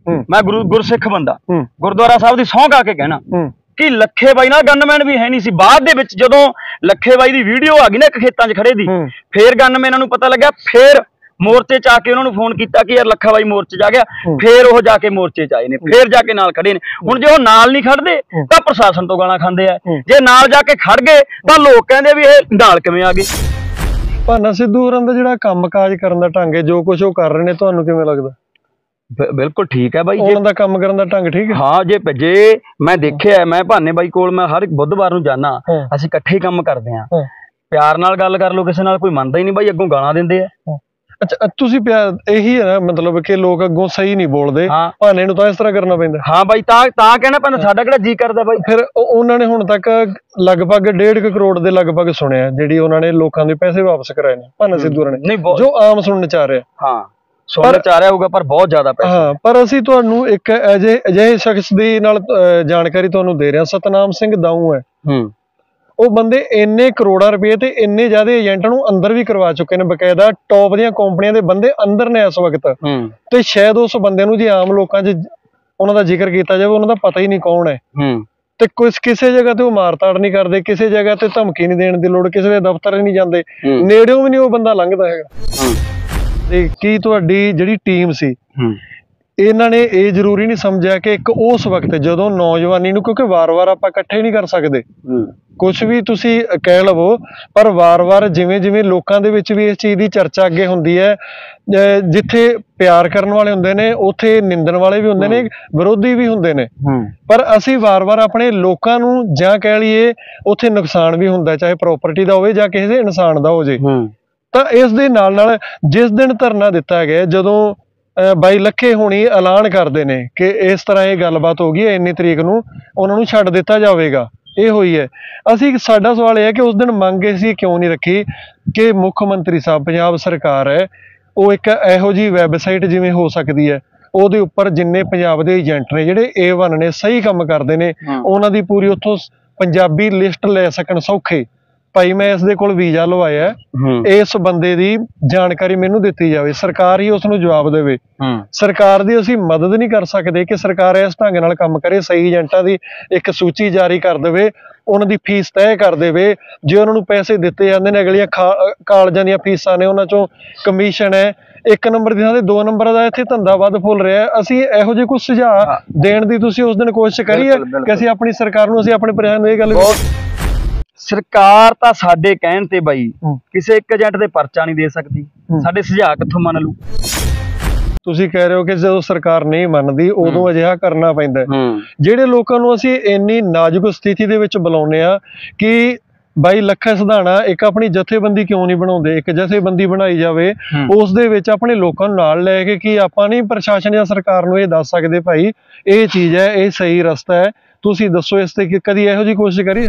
मैं गुरसिख बंदा गुरुद्वारा साहब की सौं खा के कहना कि लखे बाई नाल गनमैन भी है नहीं सी। बाद दे विच जदों लखे बाई दी वीडियो आ गई ना एक खेतां 'च खड़े दी, फिर गनमैनां नूं पता लग्या, फिर मोर्चे च आके उन्होंने फोन किया कि यार लखा बाई मोर्चे जा गया, फिर वो जाके मोर्चे च आए ने, फिर जाके नाल खड़े ने। हुण जे वो नाल नहीं खड़दे तां प्रशासन तो गालां खांदे आ, जे नाल जाके खड़ गए तां लोक कहंदे भी इह नाल किवें आ गए। भाना सिद्धू होरां दा जिहड़ा काम काज करन दा ढंग है, जो कुछ वो कर रहे ने, तुहानूं किवें लगदा? बिल्कुल ठीक है बाई, उन्हां दा काम करन दा ढंग ठीक है। हाँ जे मैं देखिया, मैं भाने बाई कोल मैं हर बुधवार नूं जाना, असीं इकट्ठे काम करदे आ, प्यार नाल गल कर लो, किसी नाल कोई मनदा ही नहीं बाई, अग्गों गालां दिंदे आ। अच्छा तुसी प्यार यही है ना, मतलब कि लोग अगों सही नहीं बोलते, भाने नूं तां इस तरह करना पैंदा। हाँ बाई, तां कहना पैंदा, साडा किहड़ा जी करदा बाई। फिर उन्होंने हुण तक लगभग 1.5 करोड़ दे लगभग सुनिया जिहड़ी उन्होंने लोकां दे पैसे वापस कराए ने भाना सिद्धू होरां ने, जो आम सुनने च आ रहा। हाँ सुनने च आ रहा होगा, पर बहुत ज्यादा पैसे। हाँ पर असीं तुहानूं एक अजिहे शख्स दी नाल जानकारी तुहानूं दे रहे हैं, सतनाम सिंह दाऊ है। वो बंदे इन्ने करोड़ां रुपए ते इन्ने ज्यादा एजेंटां नूं अंदर भी करवा चुके ने, बकायदा टॉप दीआं कंपनियां दे बंदे अंदर ने इस वक्त। ते शायद उस बंदे नूं जे आम लोकां 'च उन्हां दा जिक्र कीता जावे, उन्हां दा पता ही नहीं कौन है। ते किसी जगह ते वो मार-ताड़ नहीं करदे, किसी जगह ते धमकी नहीं देण दी लोड़, किसी दे दफ्तर नहीं जांदे, नेड़ेओं भी नहीं वो बंदा लंघदा हैगा। ते की तुहाडी जिहड़ी टीम सी, इन्हां ने ये जरूरी नहीं समझिया कि एक उस वक्त जदों नौजवानी नूं, क्योंकि वार-वार आपां इकट्ठे नहीं कर सकदे, कुछ भी तुसी कह लवो, पर वार-वार जिवें जिवें लोकां दे विच भी इस चीज़ की चर्चा अगे हुंदी है, जिथे प्यार करन वाले हुंदे ने उत्थे निंदण वाले भी हुंदे ने, विरोधी भी हुंदे ने, पर असीं वार-वार अपने लोकां नूं जां कह लईए उत्थे नुकसान भी हुंदा, चाहे प्रॉपर्टी दा होवे जां किसी इंसान दा हो जे। तां इस दे नाल नाल जिस दिन धरना दिता गया, जदों बाई लखे होनी ऐलान करते हैं कि इस तरह ये गलबात हो गई, इन्नी तरीक नूं उन्हां नूं छड्ड दिता जाएगा, ये हुई है। असीं साडा सवाल यह है कि उस दिन मंग असीं क्यों नहीं रखी कि मुख मंत्री साहब पंजाब सरकार है, वो एक इहो जी वैबसाइट जिवें हो सकती है, ਉਹਦੇ ਉੱਪਰ जिन्ने पंजाब के एजेंट ने ਜਿਹੜੇ A1 ने सही काम करते हैं, उन्हां दी पूरी उत्थों पंजाबी लिस्ट ले सकन सौखे। भाई मैं इसदे कोल वीजा लवाया, इस बंदे दी जानकारी मैनू दित्ती जावे, सरकार ही उसनूं जवाब देवे। सरकार दी असीं मदद नहीं कर सकते कि सरकार इस ढंग नाल काम करे, सही एजेंटां दी एक सूची जारी कर देवे, उन्हां दी फीस तय कर देवे, जे उन्हां नूं पैसे दित्ते जांदे ने, अगलियां कालजां दीयां फीसां ने, उन्हां चों कमीशन है, 1 नंबर दी थां ते 2 नंबर दा इत्थे धंधा वध फुल रहा है। असीं इहो जिहे कुछ सुझाव देण दी तुसीं उस दिन कोशिश करी है कि असीं अपनी सरकार नूं, असीं अपने प्रशासन नूं इह गल सरकार तां साडे कहण ते बई किसी एक एजेंट ते परचा नहीं दे सकदी, साडे सुझाव कित्थों मन लू। तुसीं कह रहे हो कि जदों सरकार नहीं मनदी उदों अजिहा करना पैंदा। जिहड़े लोकां नूं असीं इन्नी नाजुक स्थिति दे विच बुलाउने आ कि बाई लखा सिधाणा एक अपनी जथेबंदी क्यों नहीं बनाउंदे, एक जथेबंदी बनाई जावे, उस दे विच अपने लोकां नूं नाल लै के कि आपां नहीं प्रशासन या सरकार नूं इह दस सकदे भाई इह चीज़ है, इह सही रस्ता है, तुसीं दसो इस ते कदी इहो जी कोशिश करी?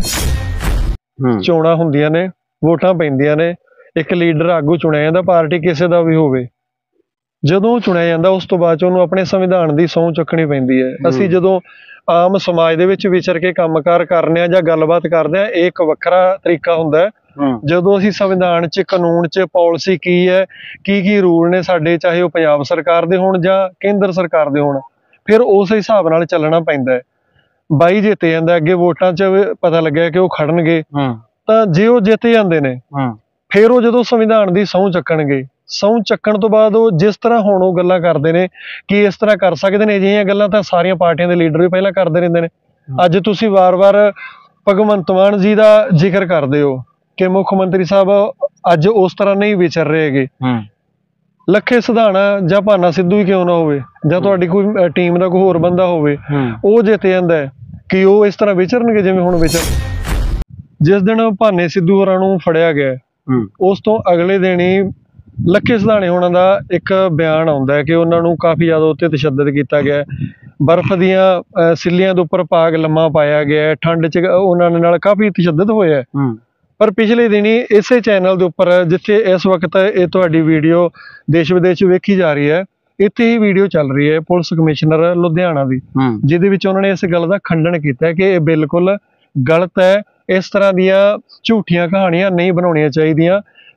चोणां हुंदियां ने, वोटां पैंदियां ने, एक लीडर आगू चुणिया जांदा, पार्टी किसी दा भी होवे, जदों चुणिया जांदा उस तो बाद उन्होंने अपने संविधान की सौं चुकनी पैंदी है। असीं जदों आम समाज दे विच विचर के कामकार करने आ जां गलबात करदे आ, एक वखरा तरीका हुंदा है। जदों असीं संविधान च, कानून च, पॉलिसी की है, की रूल ने साडे, चाहे वो पंजाब सरकार दे होण जां केंद्र सरकार दे होण, फिर उस हिसाब नाल चलना पैंदा है। बाई जिते जांदा, अगे वोटां च पता लग्या कि वो खड़नगे, तां जे वो जित जांदे ने, फिर वो जदों संविधान की सौं चुकणगे, सौं चुकण तो बाद वो जिस तरह हुण वो गल्लां करदे ने कि इस तरह कर सकदे ने, अजिहियां गल्लां तां सारियां पार्टियां दे लीडर भी पहलां करदे रहिंदे ने। अज तुसीं वार-वार भगवंत मान जी दा जिक्र करदे हो कि मुख मंत्री साहब अज उस तरह नहीं विचर रहे हैगे। लखे सिधाणा जां भाना सिद्धू ही क्यों ना होवे, जां तुहाडी कोई टीम दा कोई होर बंदा होवे, वो जित जांदा है कि वो इस तरह विचरनगे जिवें हुण विचर। जिस दिन भाने सिद्धू होरां नूं फड़िया गया, उस तो अगले दिन ही लखे सिधाणे होणां दा एक बयान आउंदा है कि उन्हां नूं काफ़ी ज़्यादा उत्ते तशद्दद किया गया, बर्फ दीआं सिल्लियां दे उपर पाग लम्मा पाया गया, ठंड च उन्हां नाल काफ़ी तशद्दद होया। पर पिछले दिन ही इसे चैनल के उपर जिथे इस वक्त ये तुहाडी वीडियो देश विदेश वेखी जा रही है, इत्थे ही वीडियो चल रही है पुलिस कमिश्नर लुधियाना की, जिहदे विच उन्होंने इस गल का खंडन किया कि यह बिल्कुल गलत है, इस तरह दियां झूठियां कहानियां नहीं बनाउणियां चाहीदियां।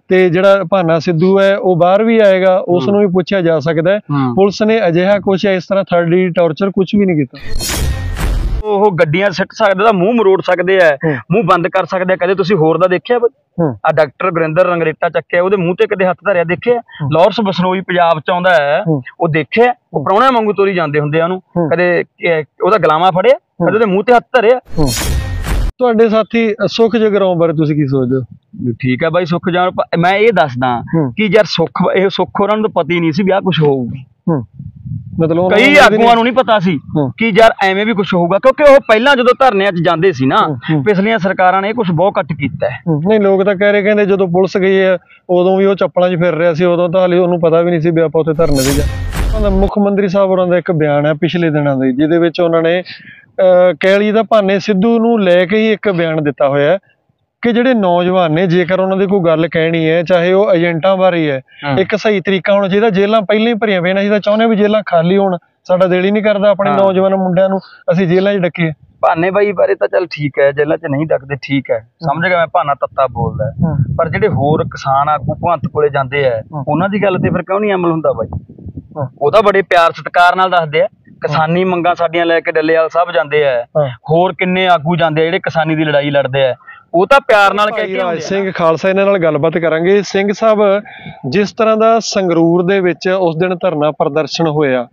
ਤੇ ਜਿਹੜਾ ਭਾਨਾ ਸਿੱਧੂ ਹੈ ਉਹ ਬਾਹਰ ਵੀ ਆਏਗਾ, ਉਸ ਨੂੰ ਵੀ ਪੁੱਛਿਆ ਜਾ ਸਕਦਾ ਹੈ। ਪੁਲਿਸ ਨੇ ਅਜਿਹਾ ਕੁਛ ਇਸ ਤਰ੍ਹਾਂ ਥਰਡ ਡਿਗਰੀ ਟੌਰਚਰ ਕੁਝ ਵੀ ਨਹੀਂ ਕੀਤਾ। ਉਹ ਗੱਡੀਆਂ ਸਿੱਟ ਸਕਦੇ ਦਾ, ਮੂੰਹ ਮਰੋੜ ਸਕਦੇ ਆ, ਮੂੰਹ ਬੰਦ ਕਰ ਸਕਦੇ ਆ। ਕਦੇ ਤੁਸੀਂ ਹੋਰ ਦਾ ਦੇਖਿਆ ਬਈ? ਆ ਡਾਕਟਰ ਗੁਰਿੰਦਰ ਰੰਗਰੇਟਾ ਚੱਕਿਆ, ਉਹਦੇ ਮੂੰਹ ਤੇ ਕਦੇ ਹੱਥ ਧਰਿਆ ਦੇਖਿਆ? ਲਾਰੈਂਸ ਬਿਸ਼ਨੋਈ ਪੰਜਾਬ ਚ ਆਉਂਦਾ ਹੈ, ਉਹ ਦੇਖਿਆ? ਉਹ ਪ੍ਰਾਹੁਣਿਆਂ ਵਾਂਗੂ ਤੋਰੀ ਜਾਂਦੇ ਹੁੰਦੇ ਆ ਉਹਨੂੰ, ਕਦੇ ਉਹਦਾ ਗਲਾਵਾਂ ਫੜਿਆ, ਕਦੇ ਉਹਦੇ ਮੂੰਹ ਤੇ ਹੱਥ ਧਰਿਆ? ਤੁਹਾਡੇ ਸਾਥੀ ਸੁਖ ਜਗਰਾਉਂ ਬਾਰੇ ਤੁਸੀਂ ਕੀ ਸੋਚਦੇ ਹੋ? ਠੀਕ ਹੈ ਬਾਈ, ਸੁੱਖ ਜਾਣ। ਮੈਂ ਇਹ ਦੱਸਦਾ ਕਿ ਯਾਰ ਸੁੱਖ ਉਹਨਾਂ ਨੂੰ ਤਾਂ ਪਤਾ ਹੀ ਨਹੀਂ ਸੀ ਵੀ ਆਹ ਕੁਛ ਹੋਊਗੀ। ਮਤਲਬ ਕਈ ਆਗੂਆਂ ਨੂੰ ਨਹੀਂ ਪਤਾ ਸੀ ਕਿ ਯਾਰ ਐਵੇਂ ਵੀ ਕੁਝ ਹੋਊਗਾ, ਕਿਉਂਕਿ ਉਹ ਪਹਿਲਾਂ ਜਦੋਂ ਧਰਨਿਆਂ 'ਚ ਜਾਂਦੇ ਸੀ ਨਾ, ਪਿਛਲੀਆਂ ਸਰਕਾਰਾਂ ਨੇ ਇਹ ਕੁਝ ਬਹੁਤ ਘੱਟ ਕੀਤਾ ਹੈ। ਨਹੀਂ, ਲੋਕ ਤਾਂ ਕਹਿ ਰਹੇ, ਕਹਿੰਦੇ ਜਦੋਂ ਪੁਲਿਸ ਗਈ ਹੈ ਉਦੋਂ ਵੀ ਉਹ ਚੱਪਲਾਂ 'ਚ ਫਿਰ ਰਿਹਾ ਸੀ, ਉਦੋਂ ਤਾਂ ਹਾਲੇ ਉਹਨੂੰ ਪਤਾ ਵੀ ਨਹੀਂ ਸੀ ਵੀ ਆਪਾਂ ਉੱਥੇ ਧਰਨੇ ਤੇ ਜਾ। ਮੁੱਖ ਮੰਤਰੀ ਸਾਹਿਬ ਹੋਰਾਂ ਦਾ ਇੱਕ ਬਿਆਨ ਹੈ ਪਿਛਲੇ ਦਿਨਾਂ ਦਾ, ਜਿਹਦੇ ਵਿੱਚ ਉਹਨਾਂ ਨੇ ਕੈਲੀ ਦਾ ਭਾਨੇ ਸਿੱਧੂ ਨੂੰ ਲੈ ਕੇ ਹੀ ਇੱਕ ਬਿਆਨ ਦਿੱਤਾ ਹੋਇਆ ਹੈ ਕਿ ਜਿਹੜੇ ਨੌਜਵਾਨ ਨੇ, ਜੇਕਰ ਉਹਨਾਂ ਦੀ ਕੋਈ ਗੱਲ ਕਹਿਣੀ ਹੈ, ਚਾਹੇ ਉਹ ਏਜੰਟਾਂ ਬਾਰੇ ਹੈ, ਇੱਕ ਸਹੀ ਤਰੀਕਾ ਹੋਣਾ ਚਾਹੀਦਾ। ਜੇਲ੍ਹਾਂ ਪਹਿਲਾਂ ਹੀ ਭਰੀਆਂ ਪਈਆਂ, ਅਸੀਂ ਤਾਂ ਚਾਹੁੰਦੇ ਵੀ ਜੇਲ੍ਹਾਂ ਖਾਲੀ ਹੋਣ, ਸਾਡਾ ਦਿਲ ਹੀ ਨਹੀਂ ਕਰਦਾ ਆਪਣੇ ਨੌਜਵਾਨ ਮੁੰਡਿਆਂ ਨੂੰ ਅਸੀਂ ਜੇਲ੍ਹਾਂ 'ਚ ਡੱਕੀਏ। ਭਾਨੇ ਬਾਈ ਬਾਰੇ ਤਾਂ ਚੱਲ ਠੀਕ ਹੈ, ਜੇਲ੍ਹਾਂ 'ਚ ਨਹੀਂ ਡੱਕਦੇ, ਠੀਕ ਹੈ, ਸਮਝ ਗਿਆ ਮੈਂ, ਭਾਨਾ ਤੱਤਾ ਬੋਲਦਾ, ਪਰ ਜਿਹੜੇ ਹੋਰ ਕਿਸਾਨ ਆਗੂ ਭਗਵੰਤ ਕੋਲੇ ਜਾਂਦੇ ਆ, ਉਹਨਾਂ ਦੀ ਗੱਲ ਤੇ ਫਿਰ ਕਿਉਂ ਨਹੀਂ ਅਮਲ ਹੁੰਦਾ ਬਾਈ? ਉਹ ਤਾਂ ਬੜੇ ਪਿਆਰ ਸਤਿਕਾਰ ਨਾਲ ਦੱਸਦੇ ਆ, ਕਿਸਾਨੀ ਮੰਗਾਂ ਸਾਡੀਆਂ ਲੈ ਕੇ ਡੱਲੇਵਾਲ ਸਾਹਿਬ ਜਾਂਦੇ ਆ, ਹੋਰ ਕਿੰਨੇ ਆਗੂ ਜਾਂਦੇ ਆ ਜਿਹੜੇ ਕਿਸਾਨੀ ਦੀ ਲੜਾਈ ਲੜਦੇ ਆ, ਉਹ ਤਾਂ ਪਿਆਰ ਨਾਲ ਕਹਿ ਕੇ ਰਾਜ ਸਿੰਘ ਖਾਲਸਾ ਇਹਨਾਂ ਨਾਲ ਗੱਲਬਾਤ ਕਰਾਂਗੇ। ਸਿੰਘ ਸਾਹਿਬ, ਜਿਸ ਤਰ੍ਹਾਂ ਦਾ ਸੰਗਰੂਰ ਦੇ ਵਿੱਚ ਉਸ ਦਿਨ ਧਰਨਾ ਪ੍ਰਦਰਸ਼ਨ ਹੋਇਆ,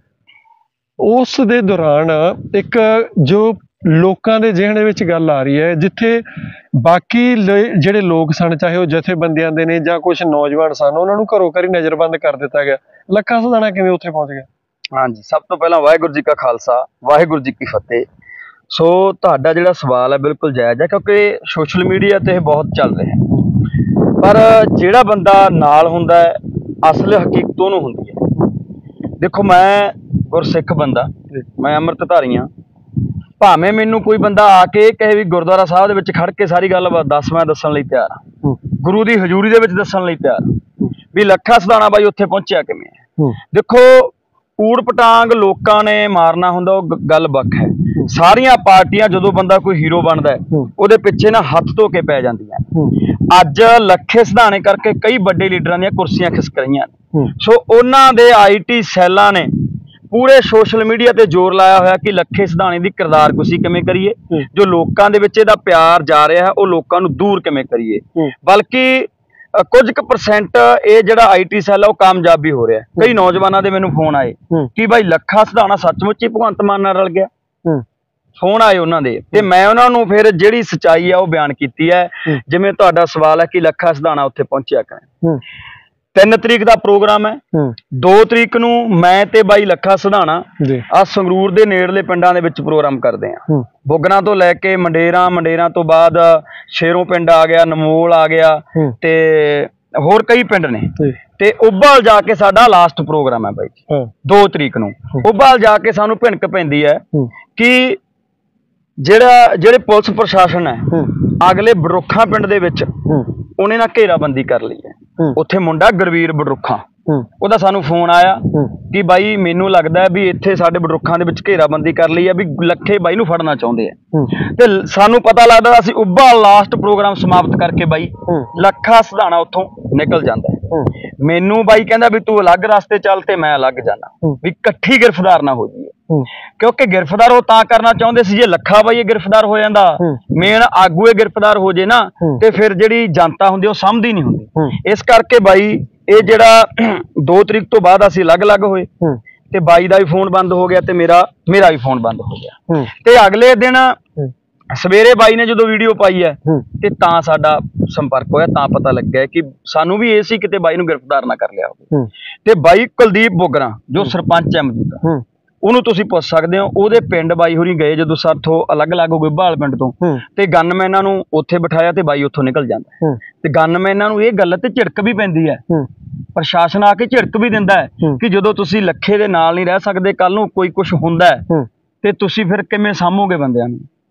ਉਸ ਦੇ ਦੌਰਾਨ ਇੱਕ ਜੋ ਲੋਕਾਂ ਦੇ ਜਿਹਨ ਵਿੱਚ ਗੱਲ ਆ ਰਹੀ ਹੈ, ਜਿੱਥੇ ਬਾਕੀ ਜਿਹੜੇ ਲੋਕ ਸਨ, ਚਾਹੇ ਉਹ ਜਥੇਬੰਦੀਆਂ ਦੇ ਨੇ ਜਾਂ ਕੁਝ ਨੌਜਵਾਨ ਸਨ, ਉਹਨਾਂ ਨੂੰ ਘਰੋਂ ਘਰੀ ਨਜ਼ਰਬੰਦ ਕਰ ਦਿੱਤਾ ਗਿਆ। ਲੱਖਾ ਸਧਾਣਾ ਕਿਵੇਂ ਉੱਥੇ ਪਹੁੰਚ ਗਿਆ? ਹਾਂਜੀ, ਸਭ ਤੋਂ ਪਹਿਲਾਂ ਵਾਹਿਗੁਰੂ ਜੀ ਕਾ ਖਾਲਸਾ, ਵਾਹਿਗੁਰੂ ਜੀ ਕੀ ਫਤਿਹ। ਸੋ ਤੁਹਾਡਾ ਜਿਹੜਾ ਸਵਾਲ ਹੈ ਬਿਲਕੁਲ ਜਾਇਜ਼ ਹੈ, ਕਿਉਂਕਿ ਸੋਸ਼ਲ ਮੀਡੀਆ ਤੇ ਇਹ ਬਹੁਤ ਚੱਲ ਰਿਹਾ, ਪਰ ਜਿਹੜਾ ਬੰਦਾ ਨਾਲ ਹੁੰਦਾ ਹੈ ਅਸਲ ਹਕੀਕਤ ਉਹਨੂੰ ਹੁੰਦੀ ਹੈ। ਦੇਖੋ, ਮੈਂ ਗੁਰਸਿੱਖ ਬੰਦਾ, ਮੈਂ ਅੰਮ੍ਰਿਤਧਾਰੀ ਹਾਂ, ਭਾਵੇਂ ਮੈਨੂੰ ਕੋਈ ਬੰਦਾ ਆ ਕੇ ਕਹੇ ਵੀ ਗੁਰਦੁਆਰਾ ਸਾਹਿਬ ਦੇ ਵਿੱਚ ਖੜ ਕੇ ਸਾਰੀ ਗੱਲਬਾਤ ਦੱਸ, ਮੈਂ ਦੱਸਣ ਲਈ ਤਿਆਰ ਹਾਂ, ਗੁਰੂ ਦੀ ਹਜ਼ੂਰੀ ਦੇ ਵਿੱਚ ਦੱਸਣ ਲਈ ਤਿਆਰ ਵੀ ਲੱਖਾ ਸਧਾਣਾ ਬਾਈ ਉੱਥੇ ਪਹੁੰਚਿਆ ਕਿਵੇਂ। ਦੇਖੋ, ਊੜ ਪਟਾਂਗ ਲੋਕਾਂ ਨੇ ਮਾਰਨਾ ਹੁੰਦਾ, ਉਹ ਗੱਲ ਵੱਖ ਹੈ। ਸਾਰੀਆਂ ਪਾਰਟੀਆਂ ਜਦੋਂ ਬੰਦਾ ਕੋਈ ਹੀਰੋ ਬਣਦਾ ਉਹਦੇ ਪਿੱਛੇ ਨਾ ਹੱਥ ਧੋ ਕੇ ਪੈ ਜਾਂਦੀਆਂ। ਅੱਜ ਲੱਖੇ ਸਧਾਣੇ ਕਰਕੇ ਕਈ ਵੱਡੇ ਲੀਡਰਾਂ ਦੀਆਂ ਕੁਰਸੀਆਂ ਖਿਸਕ ਰਹੀਆਂ ਨੇ। ਸੋ ਉਹਨਾਂ ਦੇ IT ਸੈੱਲਾਂ ਨੇ ਪੂਰੇ ਸੋਸ਼ਲ ਮੀਡੀਆ ਤੇ ਜ਼ੋਰ ਲਾਇਆ ਹੋਇਆ ਕਿ ਲੱਖੇ ਸਧਾਣੇ ਦੀ ਕਿਰਦਾਰਕੁਸ਼ੀ ਕਿਵੇਂ ਕਰੀਏ, ਜੋ ਲੋਕਾਂ ਦੇ ਵਿੱਚ ਇਹਦਾ ਪਿਆਰ ਜਾ ਰਿਹਾ ਹੈ ਉਹ ਲੋਕਾਂ ਨੂੰ ਦੂਰ ਕਿਵੇਂ ਕਰੀਏ। ਬਲਕਿ ਕੁਝ ਕੁ % ਇਹ ਜਿਹੜਾ IT ਸੈੱਲ ਆ ਉਹ ਕਾਮਯਾਬ ਵੀ ਹੋ ਰਿਹਾ। ਕਈ ਨੌਜਵਾਨਾਂ ਦੇ ਮੈਨੂੰ ਫੋਨ ਆਏ ਕਿ ਬਾਈ ਲੱਖਾ ਸਧਾਣਾ ਸੱਚਮੁੱਚ ਹੀ ਭਗਵੰਤ ਮਾਨ ਨਾਲ ਰਲ ਗਿਆ। ਫੋਨ ਆਏ ਉਹਨਾਂ ਦੇ, ਤੇ ਮੈਂ ਉਹਨਾਂ ਨੂੰ ਫਿਰ ਜਿਹੜੀ ਸੱਚਾਈ ਆ ਉਹ ਬਿਆਨ ਕੀਤੀ ਹੈ। ਜਿਵੇਂ ਤੁਹਾਡਾ ਸਵਾਲ ਹੈ ਕਿ ਲੱਖਾ ਸਧਾਣਾ ਉੱਥੇ ਪਹੁੰਚਿਆ ਕਿਵੇਂ। 3 ਤਰੀਕ ਦਾ ਪ੍ਰੋਗਰਾਮ ਹੈ, 2 ਤਰੀਕ ਨੂੰ ਮੈਂ ਤੇ ਬਾਈ ਲੱਖਾ ਸਧਾਣਾ ਆ ਸੰਗਰੂਰ ਦੇ ਨੇੜਲੇ ਪਿੰਡਾਂ ਦੇ ਵਿੱਚ ਪ੍ਰੋਗਰਾਮ ਕਰਦੇ ਆ। ਬੁੱਗਣਾ ਤੋਂ ਲੈ ਕੇ ਮੰਡੇਰਾਂ ਤੋਂ ਬਾਅਦ ਸ਼ੇਰੋਂ ਪਿੰਡ ਆ ਗਿਆ, ਨਮੋਲ ਆ ਗਿਆ, ਤੇ ਹੋਰ ਕਈ ਪਿੰਡ ਨੇ। ਤੇ ਉੱਭਲ ਜਾ ਕੇ ਸਾਡਾ ਲਾਸਟ ਪ੍ਰੋਗਰਾਮ ਹੈ ਬਾਈ 2 ਤਰੀਕ ਨੂੰ। ਉੱਭਲ ਜਾ ਕੇ ਸਾਨੂੰ ਭਿਣਕ ਪੈਂਦੀ ਹੈ ਕਿ ਜਿਹੜੇ ਪੁਲਿਸ ਪ੍ਰਸ਼ਾਸਨ ਹੈ ਅਗਲੇ ਬੜਰੁੱਖਾਂ ਪਿੰਡ ਦੇ ਵਿੱਚ ਉਹਨੇ ਨਾ ਘੇਰਾਬੰਦੀ ਕਰ ਲਈ ਹੈ। ਉੱਥੇ ਮੁੰਡਾ ਗੁਰਵੀਰ ਬੜਰੁੱਖਾਂ, ਉਹਦਾ ਸਾਨੂੰ ਫੋਨ ਆਇਆ ਕਿ ਬਾਈ ਮੈਨੂੰ ਲੱਗਦਾ ਵੀ ਇੱਥੇ ਸਾਡੇ ਬੜਰੁੱਖਾਂ ਦੇ ਵਿੱਚ ਘੇਰਾਬੰਦੀ ਕਰ ਲਈ ਆ, ਵੀ ਲੱਖੇ ਬਾਈ ਨੂੰ ਫੜਨਾ ਚਾਹੁੰਦੇ ਆ। ਤੇ ਸਾਨੂੰ ਪਤਾ ਲੱਗਦਾ ਅਸੀਂ ਉੱਭਾ ਲਾਸਟ ਪ੍ਰੋਗਰਾਮ ਸਮਾਪਤ ਕਰਕੇ ਬਾਈ ਲੱਖਾ ਸਧਾਣਾ ਉੱਥੋਂ ਨਿਕਲ ਜਾਂਦਾ। ਮੈਨੂੰ ਬਾਈ ਕਹਿੰਦਾ ਵੀ ਤੂੰ ਅਲੱਗ ਰਸਤੇ ਚੱਲ ਤੇ ਮੈਂ ਅਲੱਗ ਜਾਣਾ, ਵੀ ਇਕੱਠੀ ਗ੍ਰਿਫਤਾਰ ਨਾ ਹੋ ਜਾਈਏ। ਕਿਉਂਕਿ ਗ੍ਰਿਫਤਾਰ ਉਹ ਤਾਂ ਕਰਨਾ ਚਾਹੁੰਦੇ ਸੀ ਜੇ ਲੱਖਾ ਬਾਈ ਇਹ ਗ੍ਰਿਫਤਾਰ ਹੋ ਜਾਂਦਾ, ਮੇਨ ਆਗੂ ਇਹ ਗ੍ਰਿਫਤਾਰ ਹੋ ਜੇ ਨਾ, ਤੇ ਫਿਰ ਜਿਹੜੀ ਜਨਤਾ ਹੁੰਦੀ ਉਹ ਸਮਝਦੀ ਨਹੀਂ ਹੁੰਦੀ। ਇਸ ਕਰਕੇ ਬਾਈ ਇਹ ਜਿਹੜਾ 2 ਤਰੀਕ ਤੋਂ ਬਾਅਦ ਅਸੀਂ ਅਲੱਗ-ਅਲੱਗ ਹੋਏ, ਤੇ ਬਾਈ ਦਾ ਵੀ ਫੋਨ ਬੰਦ ਹੋ ਗਿਆ ਤੇ ਮੇਰਾ ਵੀ ਫੋਨ ਬੰਦ ਹੋ ਗਿਆ। ਤੇ ਅਗਲੇ ਦਿਨ ਸਵੇਰੇ ਬਾਈ ਨੇ ਜਦੋਂ ਵੀਡੀਓ ਪਾਈ ਹੈ ਤੇ ਤਾਂ ਸਾਡਾ ਸੰਪਰਕ ਹੋਇਆ, ਤਾਂ ਪਤਾ ਲੱਗਿਆ ਕਿ ਸਾਨੂੰ ਵੀ ਇਹ ਸੀ ਕਿਤੇ ਬਾਈ ਨੂੰ ਗ੍ਰਿਫਤਾਰ ਨਾ ਕਰ ਲਿਆ ਹੋਵੇ। ਤੇ ਬਾਈ ਕੁਲਦੀਪ ਬੁੱਗਣਾ ਜੋ ਸਰਪੰਚ ਹੈ ਮੌਜੂਦਾ, ਉਹਨੂੰ ਤੁਸੀਂ ਪੁੱਛ ਸਕਦੇ ਹੋ। ਉਹਦੇ ਪਿੰਡ ਬਾਈ ਹੋਰੀ ਗਏ ਜਦੋਂ ਸਾਥੋਂ ਅਲੱਗ-ਅਲੱਗ ਹੋ ਗਏ ਬਹਾਲ ਪਿੰਡ ਤੋਂ, ਤੇ ਗਨਮੈਨਾਂ ਨੂੰ ਉੱਥੇ ਬਿਠਾਇਆ ਤੇ ਬਾਈ ਉੱਥੋਂ ਨਿਕਲ ਜਾਂਦਾ। ਤੇ ਗਨਮੈਨਾਂ ਨੂੰ ਇਹ ਗੱਲ ਤੇ ਝਿੜਕ ਵੀ ਪੈਂਦੀ ਹੈ, ਪ੍ਰਸ਼ਾਸਨ ਆ ਕੇ ਝਿੜਕ ਵੀ ਦਿੰਦਾ ਹੈ ਕਿ ਜਦੋਂ ਤੁਸੀਂ ਲੱਖੇ ਦੇ ਨਾਲ ਨਹੀਂ ਰਹਿ ਸਕਦੇ, ਕੱਲ ਨੂੰ ਕੋਈ ਕੁਝ ਹੁੰਦਾ ਹੈ ਤੇ ਤੁਸੀਂ ਫਿਰ ਕਿਵੇਂ ਸਾਂਭੋਗੇ ਬੰਦਿਆਂ ਨੂੰ।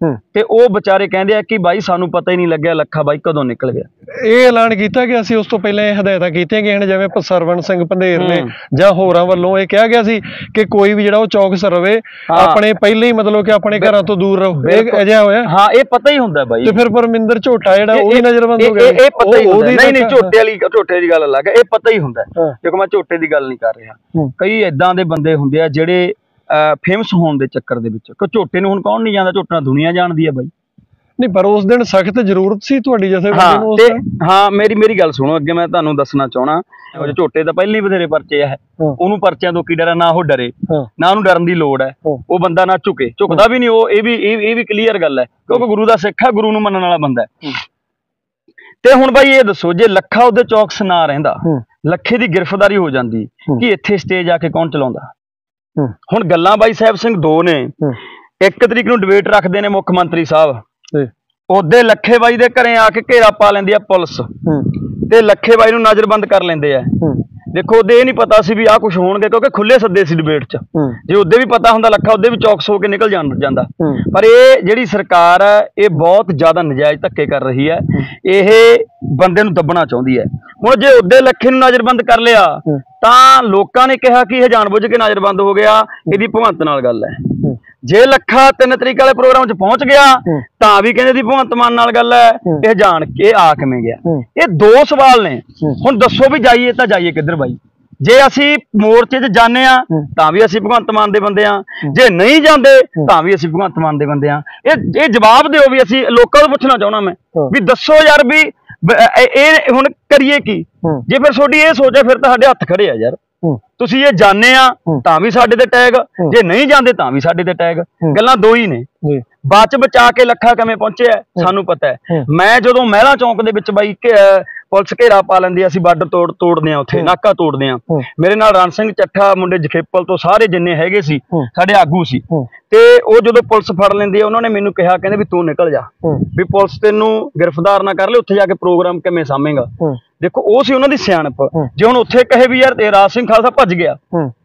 ਤੇ ਉਹ ਵਿਚਾਰੇ ਕਹਿੰਦੇ ਆ ਕਿ ਬਾਈ ਸਾਨੂੰ ਪਤਾ ਹੀ ਨਹੀਂ ਲੱਗਿਆ ਲੱਖਾ ਬਾਈ ਕਦੋਂ ਨਿਕਲ ਗਿਆ। ਇਹ ਐਲਾਨ ਕੀਤਾ ਗਿਆ ਸੀ ਉਸ ਤੋਂ ਪਹਿਲਾਂ ਇਹ ਹਦਾਇਤਾਂ ਕੀਤੀਆਂ ਗਈਆਂ ਨੇ ਜਿਵੇਂ ਸਰਵਣ ਸਿੰਘ ਪੰਧੇਰ ਨੇ ਜਾਂ ਹੋਰਾਂ ਵੱਲੋਂ ਇਹ ਕਿਹਾ ਗਿਆ ਸੀ ਕਿ ਕੋਈ ਵੀ ਜਿਹੜਾ ਉਹ ਚੌਕਸ ਰਵੇ, ਆਪਣੇ ਪਹਿਲਾਂ ਹੀ ਮਤਲਬ ਕਿ ਆਪਣੇ ਘਰਾਂ ਤੋਂ ਦੂਰ ਰਹੇ। ਇਹ ਅਜਿਹਾ ਹੋਇਆ? ਹਾਂ, ਇਹ ਪਤਾ ਹੀ ਹੁੰਦਾ ਬਾਈ। ਤੇ ਫਿਰ ਪਰਮਿੰਦਰ ਝੋਟਾ ਜਿਹੜਾ ਉਹ ਵੀ ਨਜ਼ਰਬੰਦ ਹੋ ਗਿਆ। ਇਹ ਪਤਾ ਹੀ ਹੁੰਦਾ। ਨਹੀਂ ਝੋਟੇ ਦੀ ਗੱਲ ਅਲੱਗ ਹੈ, ਇਹ ਪਤਾ ਹੀ ਹੁੰਦਾ ਕਿਉਂਕਿ ਮੈਂ ਝੋਟੇ ਦੀ ਗੱਲ ਨਹੀਂ ਕਰ ਰਿਹਾ। ਕਈ ਏਦਾਂ ਦੇ ਬੰਦੇ ਹੁੰਦੇ ਆ ਜਿਹੜੇ ਫੇਮਸ ਹੋਣ ਦੇ ਚੱਕਰ ਦੇ ਵਿੱਚ, ਕਿ ਝੋਟੇ ਨੂੰ ਹੁਣ ਕੌਣ ਨਹੀਂ ਜਾਣਦਾ, ਝੋਟਾ ਦੁਨੀਆ ਜਾਣਦੀ ਹੈ ਬਾਈ। ਨਹੀਂ, ਪਰ ਉਸ ਦਿਨ ਸਖਤ ਜ਼ਰੂਰਤ ਸੀ ਤੁਹਾਡੀ ਜਥੇਬੰਦੀ ਨੂੰ ਉਸ ਦਿਨ। ਹਾਂ, ਮੇਰੀ ਗੱਲ ਸੁਣੋ, ਅੱਗੇ ਮੈਂ ਤੁਹਾਨੂੰ ਦੱਸਣਾ ਚਾਹਣਾ, ਝੋਟੇ ਤਾਂ ਪਹਿਲਾਂ ਹੀ ਬਥੇਰੇ ਪਰਚੇ ਆ, ਉਹਨੂੰ ਪਰਚਿਆਂ ਤੋਂ ਕੀ ਡਰ, ਨਾ ਉਹ ਡਰੇ, ਨਾ ਉਹਨੂੰ ਡਰਨ ਦੀ ਲੋੜ ਹੈ। ਉਹ ਬੰਦਾ ਨਾ ਝੁਕਦਾ ਵੀ ਨਹੀਂ। ਉਹ ਇਹ ਵੀ ਕਲੀਅਰ ਗੱਲ ਹੈ ਕਿਉਂਕਿ ਗੁਰੂ ਦਾ ਸਿੱਖ ਹੈ, ਗੁਰੂ ਨੂੰ ਮੰਨਣ ਵਾਲਾ ਬੰਦਾ ਹੈ। ਤੇ ਹੁਣ ਬਾਈ ਇਹ ਦੱਸੋ, ਜੇ ਲੱਖਾ ਉਹਦੇ ਚੌਕਸ ਨਾ ਰਹਿੰਦਾ, ਲੱਖੇ ਦੀ ਗ੍ਰਿਫਤਾਰੀ ਹੋ ਜਾਂਦੀ, ਕਿ ਇੱਥੇ ਸਟੇਜ ਆ ਕੇ ਕੌਣ ਚਲਾਉਂਦਾ? ਹੁਣ ਗੱਲਾਂ ਬਾਈ ਸਾਹਿਬ ਸਿੰਘ ਦੋ ਨੇ। 1 ਤਰੀਕ ਨੂੰ ਡਿਬੇਟ ਰੱਖਦੇ ਨੇ ਮੁੱਖ ਮੰਤਰੀ ਸਾਹਿਬ, ਉਹਦੇ ਲੱਖੇ ਬਾਈ ਦੇ ਘਰੇ ਆ ਕੇ ਘੇਰਾ ਪਾ ਲੈਂਦੀ ਆ ਪੁਲਿਸ ਤੇ ਲੱਖੇ ਬਾਈ ਨੂੰ ਨਜ਼ਰਬੰਦ ਕਰ ਲੈਂਦੇ ਆ। ਦੇਖੋ, ਉਹਦੇ ਇਹ ਨਹੀਂ ਪਤਾ ਸੀ ਵੀ ਆਹ ਕੁਝ ਹੋਣਗੇ ਕਿਉਂਕਿ ਖੁੱਲੇ ਸੱਦੇ ਸੀ ਡਿਬੇਟ 'ਚ। ਜੇ ਉਹਦੇ ਵੀ ਪਤਾ ਹੁੰਦਾ ਲੱਖਾ ਉਹਦੇ ਵੀ ਚੌਕਸ ਹੋ ਕੇ ਨਿਕਲ ਜਾਂਦਾ। ਪਰ ਇਹ ਜਿਹੜੀ ਸਰਕਾਰ ਹੈ ਇਹ ਬਹੁਤ ਜ਼ਿਆਦਾ ਨਜਾਇਜ਼ ਧੱਕੇ ਕਰ ਰਹੀ ਹੈ। ਇਹ ਬੰਦੇ ਨੂੰ ਦੱਬਣਾ ਚਾਹੁੰਦੀ ਹੈ। ਹੁਣ ਜੇ ਉਹਦੇ ਲੱਖੇ ਨੂੰ ਨਜ਼ਰਬੰਦ ਕਰ ਲਿਆ ਤਾਂ ਲੋਕਾਂ ਨੇ ਕਿਹਾ ਕਿ ਇਹ ਜਾਣਬੁੱਝ ਕੇ ਨਜ਼ਰਬੰਦ ਹੋ ਗਿਆ, ਇਹਦੀ ਭਗਵੰਤ ਨਾਲ ਗੱਲ ਹੈ। ਜੇ ਲੱਖਾ 3 ਤਰੀਕ ਵਾਲੇ ਪ੍ਰੋਗਰਾਮ 'ਚ ਪਹੁੰਚ ਗਿਆ ਤਾਂ ਵੀ ਕਹਿੰਦੇ ਦੀ ਭਗਵੰਤ ਮਾਨ ਨਾਲ ਗੱਲ ਹੈ। ਇਹ ਜਾਣ ਕੇ ਆ ਕਿਵੇਂ ਗਿਆ? ਇਹ ਦੋ ਸਵਾਲ ਨੇ। ਹੁਣ ਦੱਸੋ ਵੀ ਜਾਈਏ ਤਾਂ ਜਾਈਏ ਕਿੱਧਰ ਬਾਈ? ਜੇ ਅਸੀਂ ਮੋਰਚੇ 'ਚ ਜਾਂਦੇ ਆ ਤਾਂ ਵੀ ਅਸੀਂ ਭਗਵੰਤ ਮਾਨ ਦੇ ਬੰਦੇ ਆ, ਜੇ ਨਹੀਂ ਜਾਂਦੇ ਤਾਂ ਵੀ ਅਸੀਂ ਭਗਵੰਤ ਮਾਨ ਦੇ ਬੰਦੇ ਆ। ਇਹ ਜਵਾਬ ਦਿਓ ਵੀ ਅਸੀਂ ਲੋਕਾਂ ਤੋਂ ਪੁੱਛਣਾ ਚਾਹਣਾ ਮੈਂ ਵੀ ਦੱਸੋ ਯਾਰ ਵੀ ਇਹ ਹੁਣ ਕਰੀਏ ਕੀ? ਜੇ ਫਿਰ ਤੁਹਾਡੀ ਇਹ ਸੋਚ ਹੈ ਫਿਰ ਤਾਂ ਸਾਡੇ ਹੱਥ ਖੜੇ ਆ ਯਾਰ। ਤੁਸੀਂ ਇਹ ਜਾਣੇ ਆ ਤਾਂ ਵੀ ਸਾਡੇ ਤੇ ਟੈਗ, ਜੇ ਨਹੀਂ ਜਾਂਦੇ ਤਾਂ ਵੀ ਸਾਡੇ ਤੇ ਟੈਗ। ਗੱਲਾਂ ਦੋ ਹੀ ਨੇ। ਬਚ ਬਚਾ ਕੇ ਲੱਖਾ ਕਿਵੇਂ ਪਹੁੰਚਿਆ ਸਾਨੂੰ ਪਤਾ ਹੈ। ਮੈਂ ਜਦੋਂ ਮਹਿਲਾ ਚੌਂਕ ਦੇ ਵਿੱਚ ਬਾਈ ਪੁਲਿਸ ਘੇਰਾ ਪਾ ਲੈਂਦੀ, ਅਸੀਂ ਬਾਰਡਰ ਤੋੜਦੇ ਆ, ਉੱਥੇ ਨਾਕਾ ਤੋੜਦੇ ਆ। ਮੇਰੇ ਨਾਲ ਰਣ ਸਿੰਘ ਚੱਠਾ, ਮੁੰਡੇ ਜਖੇਪਲ ਤੋਂ ਸਾਰੇ ਜਿੰਨੇ ਹੈਗੇ ਸੀ ਸਾਡੇ ਆਗੂ ਸੀ। ਤੇ ਉਹ ਜਦੋਂ ਪੁਲਿਸ ਫੜ ਲੈਂਦੀ ਆ, ਉਹਨਾਂ ਨੇ ਮੈਨੂੰ ਕਿਹਾ, ਕਹਿੰਦੇ ਵੀ ਤੂੰ ਨਿਕਲ ਜਾ, ਵੀ ਪੁਲਿਸ ਤੈਨੂੰ ਗ੍ਰਿਫਤਾਰ ਨਾ ਕਰ ਲੈ, ਉੱਥੇ ਜਾ ਕੇ ਪ੍ਰੋਗਰਾਮ ਕਿਵੇਂ ਸਾਂਭੇਗਾ। ਦੇਖੋ, ਉਹ ਸੀ ਉਹਨਾਂ ਦੀ ਸਿਆਣਪ। ਜੇ ਹੁਣ ਉੱਥੇ ਕਹੇ ਵੀ ਯਾਰ ਰਾਜ ਸਿੰਘ ਖਾਲਸਾ ਭੱਜ ਗਿਆ,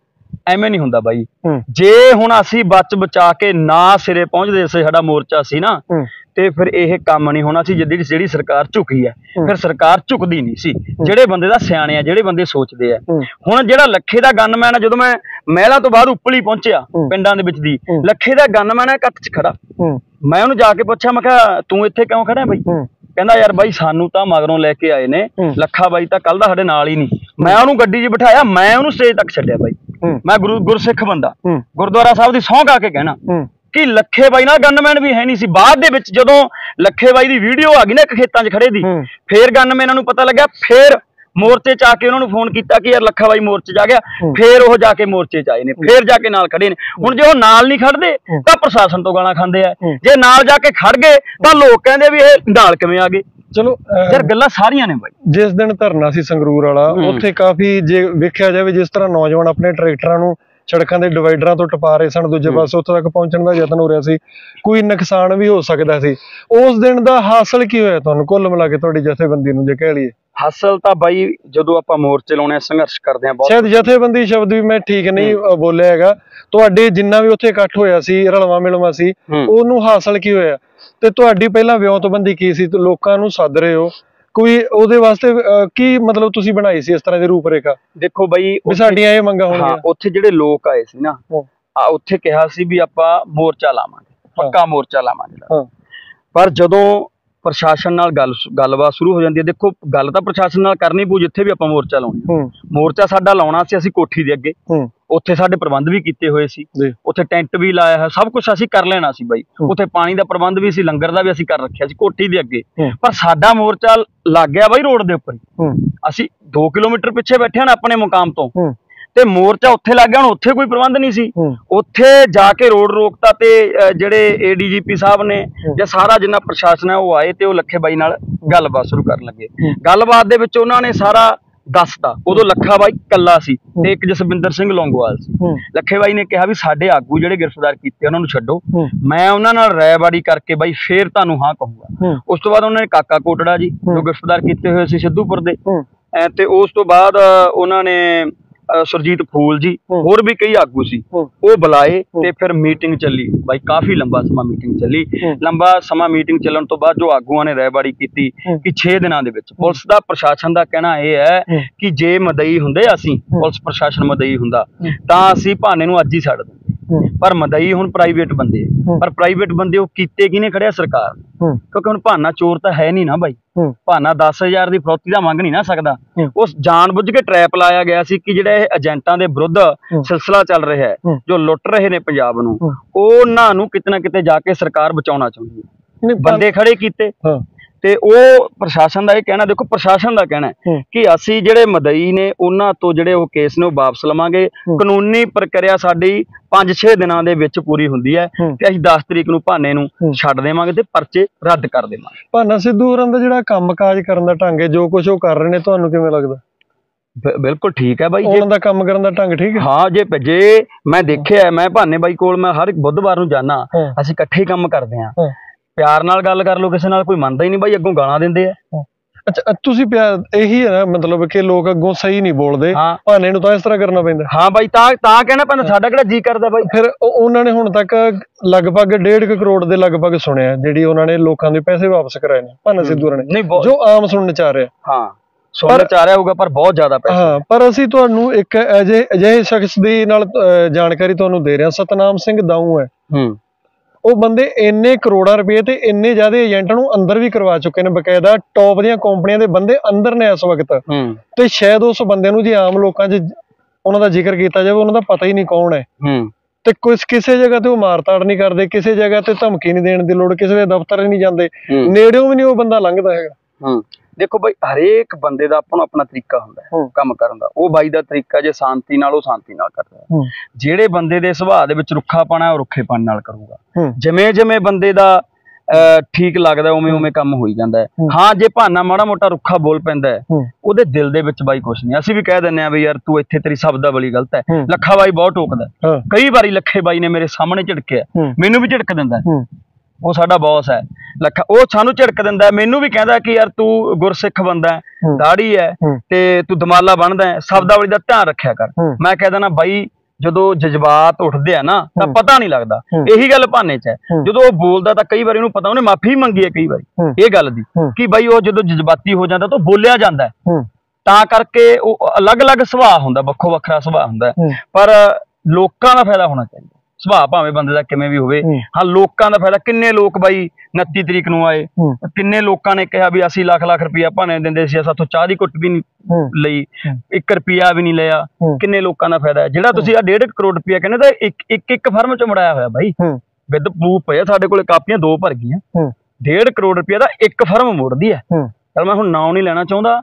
ਐਵੇਂ ਨਹੀਂ ਹੁੰਦਾ ਬਾਈ। ਜੇ ਹੁਣ ਅਸੀਂ ਬਚ ਬਚਾ ਕੇ ਨਾ ਸਿਰੇ ਪਹੁੰਚਦੇ ਸੀ, ਸਾਡਾ ਮੋਰਚਾ ਸੀ ਨਾ, ਤੇ ਫਿਰ ਇਹ ਕੰਮ ਨਹੀਂ ਹੋਣਾ ਸੀ। ਜਿਹੜੀ ਸਰਕਾਰ ਝੁਕੀ ਹੈ, ਫਿਰ ਸਰਕਾਰ ਝੁਕਦੀ ਨਹੀਂ ਸੀ। ਜਿਹੜੇ ਬੰਦੇ ਦਾ ਸਿਆਣੇ ਆ, ਜਿਹੜੇ ਬੰਦੇ ਸੋਚਦੇ ਆ। ਹੁਣ ਜਿਹੜਾ ਲੱਖੇ ਦਾ ਗਨਮੈਨ ਆ, ਜਦੋਂ ਮੈਂ ਮਹਿਲਾ ਤੋਂ ਬਾਅਦ ਉੱਪਲੀ ਪਹੁੰਚਿਆ ਪਿੰਡਾਂ ਦੇ ਵਿੱਚ ਦੀ, ਲੱਖੇ ਦਾ ਗਨਮੈਨ ਹੈ ਇਕੱਠ 'ਚ ਖੜਾ। ਮੈਂ ਉਹਨੂੰ ਜਾ ਕੇ ਪੁੱਛਿਆ, ਮੈਂ ਕਿਹਾ ਤੂੰ ਇੱਥੇ ਕਿਉਂ ਖੜਾ ਬਾਈ? ਕਹਿੰਦਾ ਯਾਰ ਬਾਈ ਸਾਨੂੰ ਤਾਂ ਮਗਰੋਂ ਲੈ ਕੇ ਆਏ ਨੇ, ਲੱਖਾ ਬਾਈ ਤਾਂ ਕੱਲ ਦਾ ਸਾਡੇ ਨਾਲ ਹੀ ਨਹੀਂ। ਮੈਂ ਉਹਨੂੰ ਗੱਡੀ 'ਚ ਬਿਠਾਇਆ, ਮੈਂ ਉਹਨੂੰ ਸਟੇਜ ਤੱਕ ਛੱਡਿਆ ਬਾਈ। ਮੈਂ ਗੁਰਸਿੱਖ ਬੰਦਾ, ਗੁਰਦੁਆਰਾ ਸਾਹਿਬ ਦੀ ਸਹੁੰ ਖਾ ਕੇ ਕਹਿਣਾ ਕਿ ਲੱਖੇ ਬਾਈ ਨਾਲ ਗਨਮੈਨ ਵੀ ਹੈ ਨਹੀਂ ਸੀ। ਬਾਅਦ ਦੇ ਵਿੱਚ ਜਦੋਂ ਲੱਖੇ ਬਾਈ ਦੀ ਵੀਡੀਓ ਆ ਗਈ ਨਾ ਇੱਕ ਖੇਤਾਂ 'ਚ ਖੜੇ ਦੀ, ਫੇਰ ਗਨਮੈਨਾਂ ਨੂੰ ਪਤਾ ਲੱਗਿਆ। ਫੇਰ ਮੋਰਚੇ 'ਚ ਆ ਕੇ ਉਹਨਾਂ ਨੂੰ ਫੋਨ ਕੀਤਾ ਕਿ ਯਾਰ ਲੱਖਾ ਬਾਈ ਮੋਰਚੇ 'ਚ ਆ ਗਿਆ। ਫੇਰ ਉਹ ਜਾ ਕੇ ਮੋਰਚੇ 'ਚ ਆਏ ਨੇ, ਫੇਰ ਜਾ ਕੇ ਨਾਲ ਖੜੇ ਨੇ। ਹੁਣ ਜੇ ਉਹ ਨਾਲ ਨਹੀਂ ਖੜਦੇ ਤਾਂ ਪ੍ਰਸ਼ਾਸਨ ਤੋਂ ਗਾਲਾਂ ਖਾਂਦੇ ਆ, ਜੇ ਨਾਲ ਜਾ ਕੇ ਖੜ ਗਏ ਤਾਂ ਲੋਕ ਕਹਿੰਦੇ ਵੀ ਇਹ ਨਾਲ ਕਿਵੇਂ ਆ ਗਏ। ਚਲੋ ਯਾਰ ਗੱਲਾਂ ਸਾਰੀਆਂ ਨੇ ਬਾਈ। ਜਿਸ ਦਿਨ ਧਰਨਾ ਸੀ ਸੰਗਰੂਰ ਵਾਲਾ, ਉੱਥੇ ਕਾਫੀ ਜੇ ਵੇਖਿਆ ਜਾਵੇ ਜਿਸ ਤਰ੍ਹਾਂ ਨੌਜਵਾਨ ਆਪਣੇ ਟਰੈਕਟਰਾਂ ਨੂੰ ਸੜਕਾਂ ਦੇ ਡਿਵਾਈਡਰਾਂ ਤੋਂ ਟਪਾ ਰਹੇ ਸਨ, ਦੂਜੇ ਪਾਸੇ ਉੱਥੇ ਤੱਕ ਪਹੁੰਚਣ ਦਾ ਯਤਨ ਹੋ ਰਿਹਾ ਸੀ, ਕੋਈ ਨੁਕਸਾਨ ਵੀ ਹੋ ਸਕਦਾ ਸੀ। ਉਸ ਦਿਨ ਦਾ ਹਾਸਲ ਕੀ ਹੋਇਆ ਤੁਹਾਨੂੰ ਕੁੱਲ ਮਿਲਾ ਕੇ, ਤੁਹਾਡੀ ਜਥੇਬੰਦੀ ਨੂੰ ਜੇ ਕਹਿ ਲਈਏ? ਹਾਸਲ ਤਾਂ ਬਾਈ ਜਦੋਂ ਆਪਾਂ ਮੋਰਚੇ ਲਾਉਣੇ, ਸੰਘਰਸ਼ ਕਰਦੇ ਆ, ਸ਼ਾਇਦ ਜਥੇਬੰਦੀ ਸ਼ਬਦ ਵੀ ਮੈਂ ਠੀਕ ਨਹੀਂ ਬੋਲਿਆ ਹੈਗਾ, ਤੁਹਾਡੇ ਜਿੰਨਾ ਵੀ ਉੱਥੇ ਇਕੱਠ ਹੋਇਆ ਸੀ, ਰਲਵਾ ਮਿਲਵਾ ਸੀ, ਉਹਨੂੰ ਹਾਸਲ ਕੀ ਹੋਇਆ? ਤੇ ਤੁਹਾਡੀ ਪਹਿਲਾਂ ਵਿਉਂਤਬੰਦੀ ਕੀ ਸੀ? ਲੋਕਾਂ ਨੂੰ ਸੱਦ ਰਹੇ ਹੋ, ਕੋਈ ਉਹਦੇ ਵਾਸਤੇ ਕੀ ਮਤਲਬ ਤੁਸੀਂ ਬਣਾਈ ਸੀ ਇਸ ਤਰ੍ਹਾਂ ਦੀ ਰੂਪਰੇਖਾ? ਦੇਖੋ ਬਾਈ, ਸਾਡੀਆਂ ਇਹ ਮੰਗਾਂ ਹੋਣਗੀਆਂ। ਉੱਥੇ ਜਿਹੜੇ ਲੋਕ ਆਏ ਸੀ ਨਾ, ਉੱਥੇ ਕਿਹਾ ਸੀ ਵੀ ਆਪਾਂ ਮੋਰਚਾ ਲਾਵਾਂਗੇ, ਪੱਕਾ ਮੋਰਚਾ ਲਾਵਾਂਗੇ। ਪਰ ਜਦੋਂ ਪ੍ਰਸ਼ਾਸਨ ਨਾਲ ਗੱਲਬਾਤ ਸ਼ੁਰੂ ਹੋ ਜਾਂਦੀ ਹੈ, ਦੇਖੋ ਗੱਲ ਤਾਂ ਪ੍ਰਸ਼ਾਸਨ ਨਾਲ ਕਰਨੀ ਪਊ ਜਿੱਥੇ ਵੀ ਆਪਾਂ ਮੋਰਚਾ ਲਾਉਣਾ। ਮੋਰਚਾ ਸਾਡਾ ਲਾਉਣਾ ਸੀ ਅਸੀਂ ਕੋਠੀ ਦੇ ਅੱਗੇ, ਉੱਥੇ ਸਾਡੇ ਪ੍ਰਬੰਧ ਵੀ ਕੀਤੇ ਹੋਏ ਸੀ, ਉੱਥੇ ਟੈਂਟ ਵੀ ਲਾਇਆ ਹੈ, ਸਭ ਕੁਝ ਅਸੀਂ ਕਰ ਲੈਣਾ ਸੀ ਬਾਈ। ਉੱਥੇ ਪਾਣੀ ਦਾ ਪ੍ਰਬੰਧ ਵੀ ਸੀ, ਲੰਗਰ ਦਾ ਵੀ ਅਸੀਂ ਕਰ ਰੱਖਿਆ ਸੀ ਕੋਠੀ ਦੇ ਅੱਗੇ। ਪਰ ਸਾਡਾ ਮੋਰਚਾ ਲੱਗ ਗਿਆ ਬਾਈ ਰੋਡ ਦੇ ਉੱਪਰ। ਅਸੀਂ 2 ਕਿਲੋਮੀਟਰ ਪਿੱਛੇ ਬੈਠੇ ਹਾਂ ਆਪਣੇ ਮੁਕਾਮ ਤੋਂ, ਤੇ ਮੋਰਚਾ ਉੱਥੇ ਲੱਗ ਗਿਆ। ਹੁਣ ਉੱਥੇ ਕੋਈ ਪ੍ਰਬੰਧ ਨਹੀਂ ਸੀ, ਉੱਥੇ ਜਾ ਕੇ ਰੋਡ ਰੋਕਤਾ। ਤੇ ਜਿਹੜੇ ADGP ਸਾਹਿਬ ਨੇ ਜਾਂ ਸਾਰਾ ਜਿੰਨਾ ਪ੍ਰਸ਼ਾਸਨ ਹੈ ਉਹ ਆਏ ਤੇ ਉਹ ਲੱਖੇ ਬਾਈ ਨਾਲ ਗੱਲਬਾਤ ਸ਼ੁਰੂ ਕਰਨ ਲੱਗੇ। ਗੱਲਬਾਤ ਦੇ ਵਿੱਚ ਉਹਨਾਂ ਨੇ ਸਾਰਾ ਦੱਸਤਾ। ਉਦੋਂ ਲੱਖਾ ਬਾਈ ਕੱਲਾ ਸੀ ਤੇ ਇੱਕ ਜਸਵਿੰਦਰ ਸਿੰਘ ਲੌਂਗੋਵਾਲ ਸੀ। ਲੱਖੇ ਬਾਈ ਨੇ ਕਿਹਾ ਵੀ ਸਾਡੇ ਆਗੂ ਜਿਹੜੇ ਗ੍ਰਿਫਤਾਰ ਕੀਤੇ ਉਹਨਾਂ ਨੂੰ ਛੱਡੋ, ਮੈਂ ਉਹਨਾਂ ਨਾਲ ਰਾਇਬਾੜੀ ਕਰਕੇ ਬਾਈ ਫੇਰ ਤੁਹਾਨੂੰ ਹਾਂ ਕਹੂੰਗਾ। ਉਸ ਤੋਂ ਬਾਅਦ ਉਹਨਾਂ ਨੇ ਕਾਕਾ ਕੋਟੜਾ ਜੀ ਜੋ ਗ੍ਰਿਫਤਾਰ ਕੀਤੇ ਹੋਏ ਸੀ ਸਿੱਧੂਪੁਰ ਦੇ, ਤੇ ਉਸ ਤੋਂ ਬਾਅਦ ਉਹਨਾਂ ਨੇ ਸੁਰਜੀਤ ਫੂਲ ਜੀ, ਹੋਰ ਵੀ ਕਈ ਆਗੂ ਸੀ, ਉਹ ਬੁਲਾਏ ਤੇ ਫਿਰ ਮੀਟਿੰਗ ਚੱਲੀ ਬਾਈ। ਕਾਫੀ ਲੰਬਾ ਸਮਾਂ ਮੀਟਿੰਗ ਚੱਲੀ। ਲੰਬਾ ਸਮਾਂ ਮੀਟਿੰਗ ਚੱਲਣ ਤੋਂ ਬਾਅਦ ਜੋ ਆਗੂਆਂ ਨੇ ਰਾਇਬਾੜੀ ਕੀਤੀ ਕਿ 6 ਦਿਨਾਂ ਦੇ ਵਿੱਚ, ਪੁਲਿਸ ਦਾ ਪ੍ਰਸ਼ਾਸਨ ਦਾ ਕਹਿਣਾ ਇਹ ਹੈ ਕਿ ਜੇ ਮਦਈ ਹੁੰਦੇ, ਅਸੀਂ ਪੁਲਿਸ ਪ੍ਰਸ਼ਾਸਨ ਮਦਈ ਹੁੰਦਾ ਤਾਂ ਅਸੀਂ ਭਾਨੇ ਨੂੰ ਅੱਜ ਹੀ ਛੱਡ ਦਿੰਦੇ, ਪਰ ਮਦਈ ਹੁਣ ਪ੍ਰਾਈਵੇਟ ਬੰਦੇ, ਪਰ ਪ੍ਰਾਈਵੇਟ ਬੰਦੇ ਉਹ ਕੀਤੇ ਕਿਹਨੇ ਖੜਿਆ? ਸਰਕਾਰ ਨੇ, ਕਿਉਂਕਿ ਹੁਣ ਭਾਨਾ ਚੋਰ ਤਾਂ ਹੈ ਨਹੀਂ ਨਾ ਬਾਈ। ਭਾਨਾ 10,000 ਦੀ ਫਰੋਤੀ ਦਾ ਮੰਗ ਨਹੀਂ ਨਾ ਸਕਦਾ। ਉਸ ਜਾਣਬੁੱਝ ਕੇ ਟਰੈਪ ਲਾਇਆ ਗਿਆ ਸੀ ਕਿ ਜਿਹੜਾ ਇਹ ਏਜੰਟਾਂ ਦੇ ਵਿਰੁੱਧ ਸਿਲਸਿਲਾ ਚੱਲ ਰਿਹਾ ਹੈ, ਜੋ ਲੁੱਟ ਰਹੇ ਨੇ ਪੰਜਾਬ ਨੂੰ, ਉਹਨਾਂ ਨੂੰ ਕਿਤੇ ਨਾ ਕਿਤੇ ਜਾ ਕੇ ਸਰਕਾਰ ਬਚਾਉਣਾ ਚਾਹੁੰਦੀ ਹੈ। ਬੰਦੇ ਖੜੇ ਕੀਤੇ ਤੇ ਉਹ ਪ੍ਰਸ਼ਾਸਨ ਦਾ ਇਹ ਕਹਿਣਾ, ਦੇਖੋ ਪ੍ਰਸ਼ਾਸਨ ਦਾ ਕਹਿਣਾ ਕਿ ਅਸੀਂ ਜਿਹੜੇ ਮਦਈ ਨੇ ਉਹਨਾਂ ਤੋਂ ਜਿਹੜੇ ਉਹ ਕੇਸ ਨੇ ਉਹ ਵਾਪਸ ਲਵਾਂਗੇ। ਕਾਨੂੰਨੀ ਪ੍ਰਕਿਰਿਆ ਸਾਡੀ 5-6 ਦਿਨਾਂ ਦੇ ਵਿੱਚ ਪੂਰੀ ਹੁੰਦੀ ਹੈ ਤੇ ਅਸੀਂ 10 ਤਰੀਕ ਨੂੰ ਭਾਨੇ ਨੂੰ ਛੱਡ ਦੇਵਾਂਗੇ ਤੇ ਪਰਚੇ ਰੱਦ ਕਰ ਦੇਵਾਂਗੇ। ਭਾਨਾ ਸਿੱਧੂ ਹੋਰਾਂ ਦਾ ਜਿਹੜਾ ਕੰਮਕਾਜ ਕਰਨ ਦਾ ਢੰਗ ਹੈ, ਜੋ ਕੁਝ ਉਹ ਕਰ ਰਹੇ ਨੇ, ਤੁਹਾਨੂੰ ਕਿਵੇਂ ਲੱਗਦਾ? ਬਿਲਕੁਲ ਠੀਕ ਹੈ ਬਾਈ, ਉਹਨਾਂ ਦਾ ਕੰਮ ਕਰਨ ਦਾ ਢੰਗ ਠੀਕ ਹੈ। ਹਾਂ, ਜੇ ਮੈਂ ਦੇਖਿਆ, ਮੈਂ ਭਾਨੇ ਬਾਈ ਕੋਲ ਮੈਂ ਹਰ ਬੁੱਧਵਾਰ ਨੂੰ ਜਾਣਾ, ਅਸੀਂ ਇਕੱਠੇ ਹੀ ਕੰਮ ਕਰਦੇ ਹਾਂ। ਪਿਆਰ ਨਾਲ ਗੱਲ ਕਰ ਲਓ ਕਿਸੇ ਨਾਲ, ਕੋਈ ਮੰਨਦਾ ਹੀ ਨਹੀਂ ਬਾਈ, ਅੱਗੋਂ ਗਾਲਾਂ ਦਿੰਦੇ ਆ। ਅੱਛਾ, ਤੁਸੀਂ ਪਿਆਰ ਇਹੀ ਹੈ ਨਾ, ਮਤਲਬ ਕਿ ਲੋਕ ਅੱਗੋਂ ਸਹੀ ਨਹੀਂ ਬੋਲਦੇ, ਭਾਨੇ ਨੂੰ ਤਾਂ ਇਸ ਤਰ੍ਹਾਂ ਕਰਨਾ ਪੈਂਦਾ। ਹਾਂ ਬਾਈ, ਤਾਂ ਕਹਿਣਾ ਪੈਂਦਾ, ਸਾਡਾ ਕਿਹੜਾ ਜੀ ਕਰਦਾ ਬਾਈ। ਫਿਰ ਉਹਨਾਂ ਨੇ ਹੁਣ ਤੱਕ ਲਗਭਗ 1.5 ਕਰੋੜ ਦੇ ਲਗਭਗ ਸੁਣਿਆ ਜਿਹੜੀ ਉਹਨਾਂ ਨੇ ਲੋਕਾਂ ਦੇ ਪੈਸੇ ਵਾਪਸ ਕਰਾਏ ਨੇ ਭਾਨਾ ਸਿੱਧੂ ਨੇ, ਜੋ ਆਮ ਸੁਣਨ ਚ ਆ ਰਿਹਾ। ਹਾਂ, ਸੁਣਨ ਚ ਆ ਰਿਹਾ ਹੋਊਗਾ, ਪਰ ਬਹੁਤ ਜ਼ਿਆਦਾ ਪੈਸੇ। ਹਾਂ, ਪਰ ਅਸੀਂ ਤੁਹਾਨੂੰ ਇੱਕ ਅਜਿਹੇ ਸ਼ਖਸ ਦੀ ਨਾਲ ਜਾਣਕਾਰੀ ਤੁਹਾਨੂੰ ਦੇ ਰਹੇ ਹਾਂ। ਸਤਨਾਮ ਸਿੰਘ ਦਾਊ ਹੈ, ਉਹ ਬੰਦੇ ਇੰਨੇ ਕਰੋੜਾਂ ਰੁਪਏ ਤੇ ਇੰਨੇ ਜ਼ਿਆਦਾ ਏਜੰਟਾਂ ਨੂੰ ਅੰਦਰ ਵੀ ਕਰਵਾ ਚੁੱਕੇ ਨੇ, ਬਕਾਇਦਾ ਟੌਪ ਦੀਆਂ ਕੰਪਨੀਆਂ ਦੇ ਬੰਦੇ ਅੰਦਰ ਨੇ ਇਸ ਵਕਤ। ਤੇ ਸ਼ਾਇਦ ਉਸ ਬੰਦਿਆਂ ਨੂੰ ਜੇ ਆਮ ਲੋਕਾਂ 'ਚ ਉਹਨਾਂ ਦਾ ਜ਼ਿਕਰ ਕੀਤਾ ਜਾਵੇ, ਉਹਨਾਂ ਦਾ ਪਤਾ ਹੀ ਨਹੀਂ ਕੌਣ ਹੈ। ਤੇ ਕਿਸੇ ਜਗ੍ਹਾ ਤੇ ਉਹ ਮਾਰਤਾੜ ਨਹੀਂ ਕਰਦੇ, ਕਿਸੇ ਜਗ੍ਹਾ ਤੇ ਧਮਕੀ ਨਹੀਂ ਦੇਣ ਦੀ ਲੋੜ, ਕਿਸੇ ਦੇ ਦਫ਼ਤਰ ਨਹੀਂ ਜਾਂਦੇ, ਨੇੜਿਓਂ ਵੀ ਨਹੀਂ ਉਹ ਬੰਦਾ ਲੰਘਦਾ ਹੈਗਾ। ਦੇਖੋ ਬਾਈ, ਹਰੇਕ ਬੰਦੇ ਦਾ ਆਪਣਾ ਆਪਣਾ ਤਰੀਕਾ ਹੁੰਦਾ ਕੰਮ ਕਰਨ ਦਾ। ਉਹ ਬਾਈ ਦਾ ਤਰੀਕਾ ਜੇ ਸ਼ਾਂਤੀ ਨਾਲ, ਉਹ ਸ਼ਾਂਤੀ ਨਾਲ ਕਰਦਾ। ਜਿਹੜੇ ਬੰਦੇ ਦੇ ਸੁਭਾਅ ਦੇ ਵਿੱਚ ਰੁੱਖਾਪਣਾ, ਉਹ ਰੁੱਖੇਪਣ ਨਾਲ ਕਰੂਗਾ। ਜਿਵੇਂ ਜਿਵੇਂ ਬੰਦੇ ਦਾ ਠੀਕ ਲੱਗਦਾ ਉਵੇਂ ਉਵੇਂ ਕੰਮ ਹੋਈ ਜਾਂਦਾ ਹੈ। ਹਾਂ, ਜੇ ਭਾਨਾ ਮਾੜਾ ਮੋਟਾ ਰੁੱਖਾ ਬੋਲ ਪੈਂਦਾ ਹੈ, ਉਹਦੇ ਦਿਲ ਦੇ ਵਿੱਚ ਬਾਈ ਕੁਛ ਨਹੀਂ। ਅਸੀਂ ਵੀ ਕਹਿ ਦਿੰਦੇ ਆ ਵੀ ਯਾਰ ਤੂੰ ਇੱਥੇ ਤੇਰੀ ਸ਼ਬਦਾਵਲੀ ਗਲਤ ਹੈ। ਲੱਖਾ ਬਾਈ ਬਹੁਤ ਟੋਕਦਾ, ਕਈ ਵਾਰੀ ਲੱਖੇ ਬਾਈ ਨੇ ਮੇਰੇ ਸਾਹਮਣੇ ਝਿੜਕਿਆ, ਮੈਨੂੰ ਵੀ ਝਿੜਕ ਦਿੰਦਾ। ਉਹ ਸਾਡਾ ਬੌਸ ਹੈ ਲੱਖਾ, ਉਹ ਸਾਨੂੰ ਝਿੜਕ ਦਿੰਦਾ, ਮੈਨੂੰ ਵੀ ਕਹਿੰਦਾ ਕਿ ਯਾਰ ਤੂੰ ਗੁਰਸਿੱਖ ਬੰਦਾ ਹੈ, ਦਾੜੀ ਹੈ ਤੇ ਤੂੰ ਦਮਾਲਾ ਬਣਦਾ ਹੈ, ਸ਼ਬਦਾਵਲੀ ਦਾ ਧਿਆਨ ਰੱਖਿਆ ਕਰ। ਮੈਂ ਕਹਿ ਦਿੰਦਾ ਬਾਈ, ਜਦੋਂ ਜਜ਼ਬਾਤ ਉੱਠਦੇ ਆ ਨਾ ਤਾਂ ਪਤਾ ਨਹੀਂ ਲੱਗਦਾ। ਇਹੀ ਗੱਲ ਭਾਨੇ ਚ ਹੈ, ਜਦੋਂ ਉਹ ਬੋਲਦਾ ਤਾਂ ਕਈ ਵਾਰੀ ਉਹਨੂੰ ਪਤਾ, ਉਹਨੇ ਮਾਫੀ ਮੰਗੀ ਹੈ ਕਈ ਵਾਰੀ ਇਹ ਗੱਲ ਦੀ ਕਿ ਬਾਈ ਉਹ ਜਦੋਂ ਜਜ਼ਬਾਤੀ ਹੋ ਜਾਂਦਾ ਤਾਂ ਬੋਲਿਆ ਜਾਂਦਾ, ਤਾਂ ਕਰਕੇ ਉਹ ਅਲੱਗ-ਅਲੱਗ ਸੁਭਾਅ ਹੁੰਦਾ, ਵੱਖੋ ਵੱਖਰਾ ਸੁਭਾਅ ਹੁੰਦਾ। ਪਰ ਲੋਕਾਂ ਦਾ ਫਾਇਦਾ ਹੋਣਾ ਚਾਹੀਦਾ, ਸੁਭਾਅ ਭਾਵੇਂ ਬੰਦੇ ਦਾ ਕਿਵੇਂ ਵੀ ਹੋਵੇ। ਹਾਂ, ਲੋਕਾਂ ਦਾ ਫਾਇਦਾ। ਕਿੰਨੇ ਲੋਕ ਬਾਈ 29 ਤਰੀਕ ਨੂੰ ਆਏ, ਕਿੰਨੇ ਲੋਕਾਂ ਨੇ ਕਿਹਾ ਵੀ ਅਸੀਂ ਲੱਖ ਰੁਪਇਆ ਭਾਵੇਂ ਦਿੰਦੇ ਸੀ, ਸਾਥੋਂ ਚਾਹ ਦੀ ਘੁੱਟ ਵੀ ਨਹੀਂ ਲਈ, 1 ਰੁਪਇਆ ਵੀ ਨਹੀਂ ਲਿਆ। ਕਿੰਨੇ ਲੋਕਾਂ ਦਾ ਫਾਇਦਾ ਹੈ। ਜਿਹੜਾ ਤੁਸੀਂ ਆ 1.5 ਕਰੋੜ ਰੁਪਇਆ ਕਹਿੰਦੇ ਤਾਂ ਇੱਕ ਫਰਮ ਚ ਮੁੜਾਇਆ ਹੋਇਆ ਬਾਈ, ਵਿਦ ਪ੍ਰੂਫ ਪਿਆ ਸਾਡੇ ਕੋਲੇ, ਕਾਪੀਆਂ 2 ਭਰ ਗਈਆਂ। 1.5 ਕਰੋੜ ਰੁਪਇਆ ਦਾ ਇੱਕ ਫਰਮ ਮੁੜਦੀ ਹੈ। ਚਲ ਮੈਂ ਹੁਣ ਨਾਂ ਨਹੀਂ ਲੈਣਾ ਚਾਹੁੰਦਾ,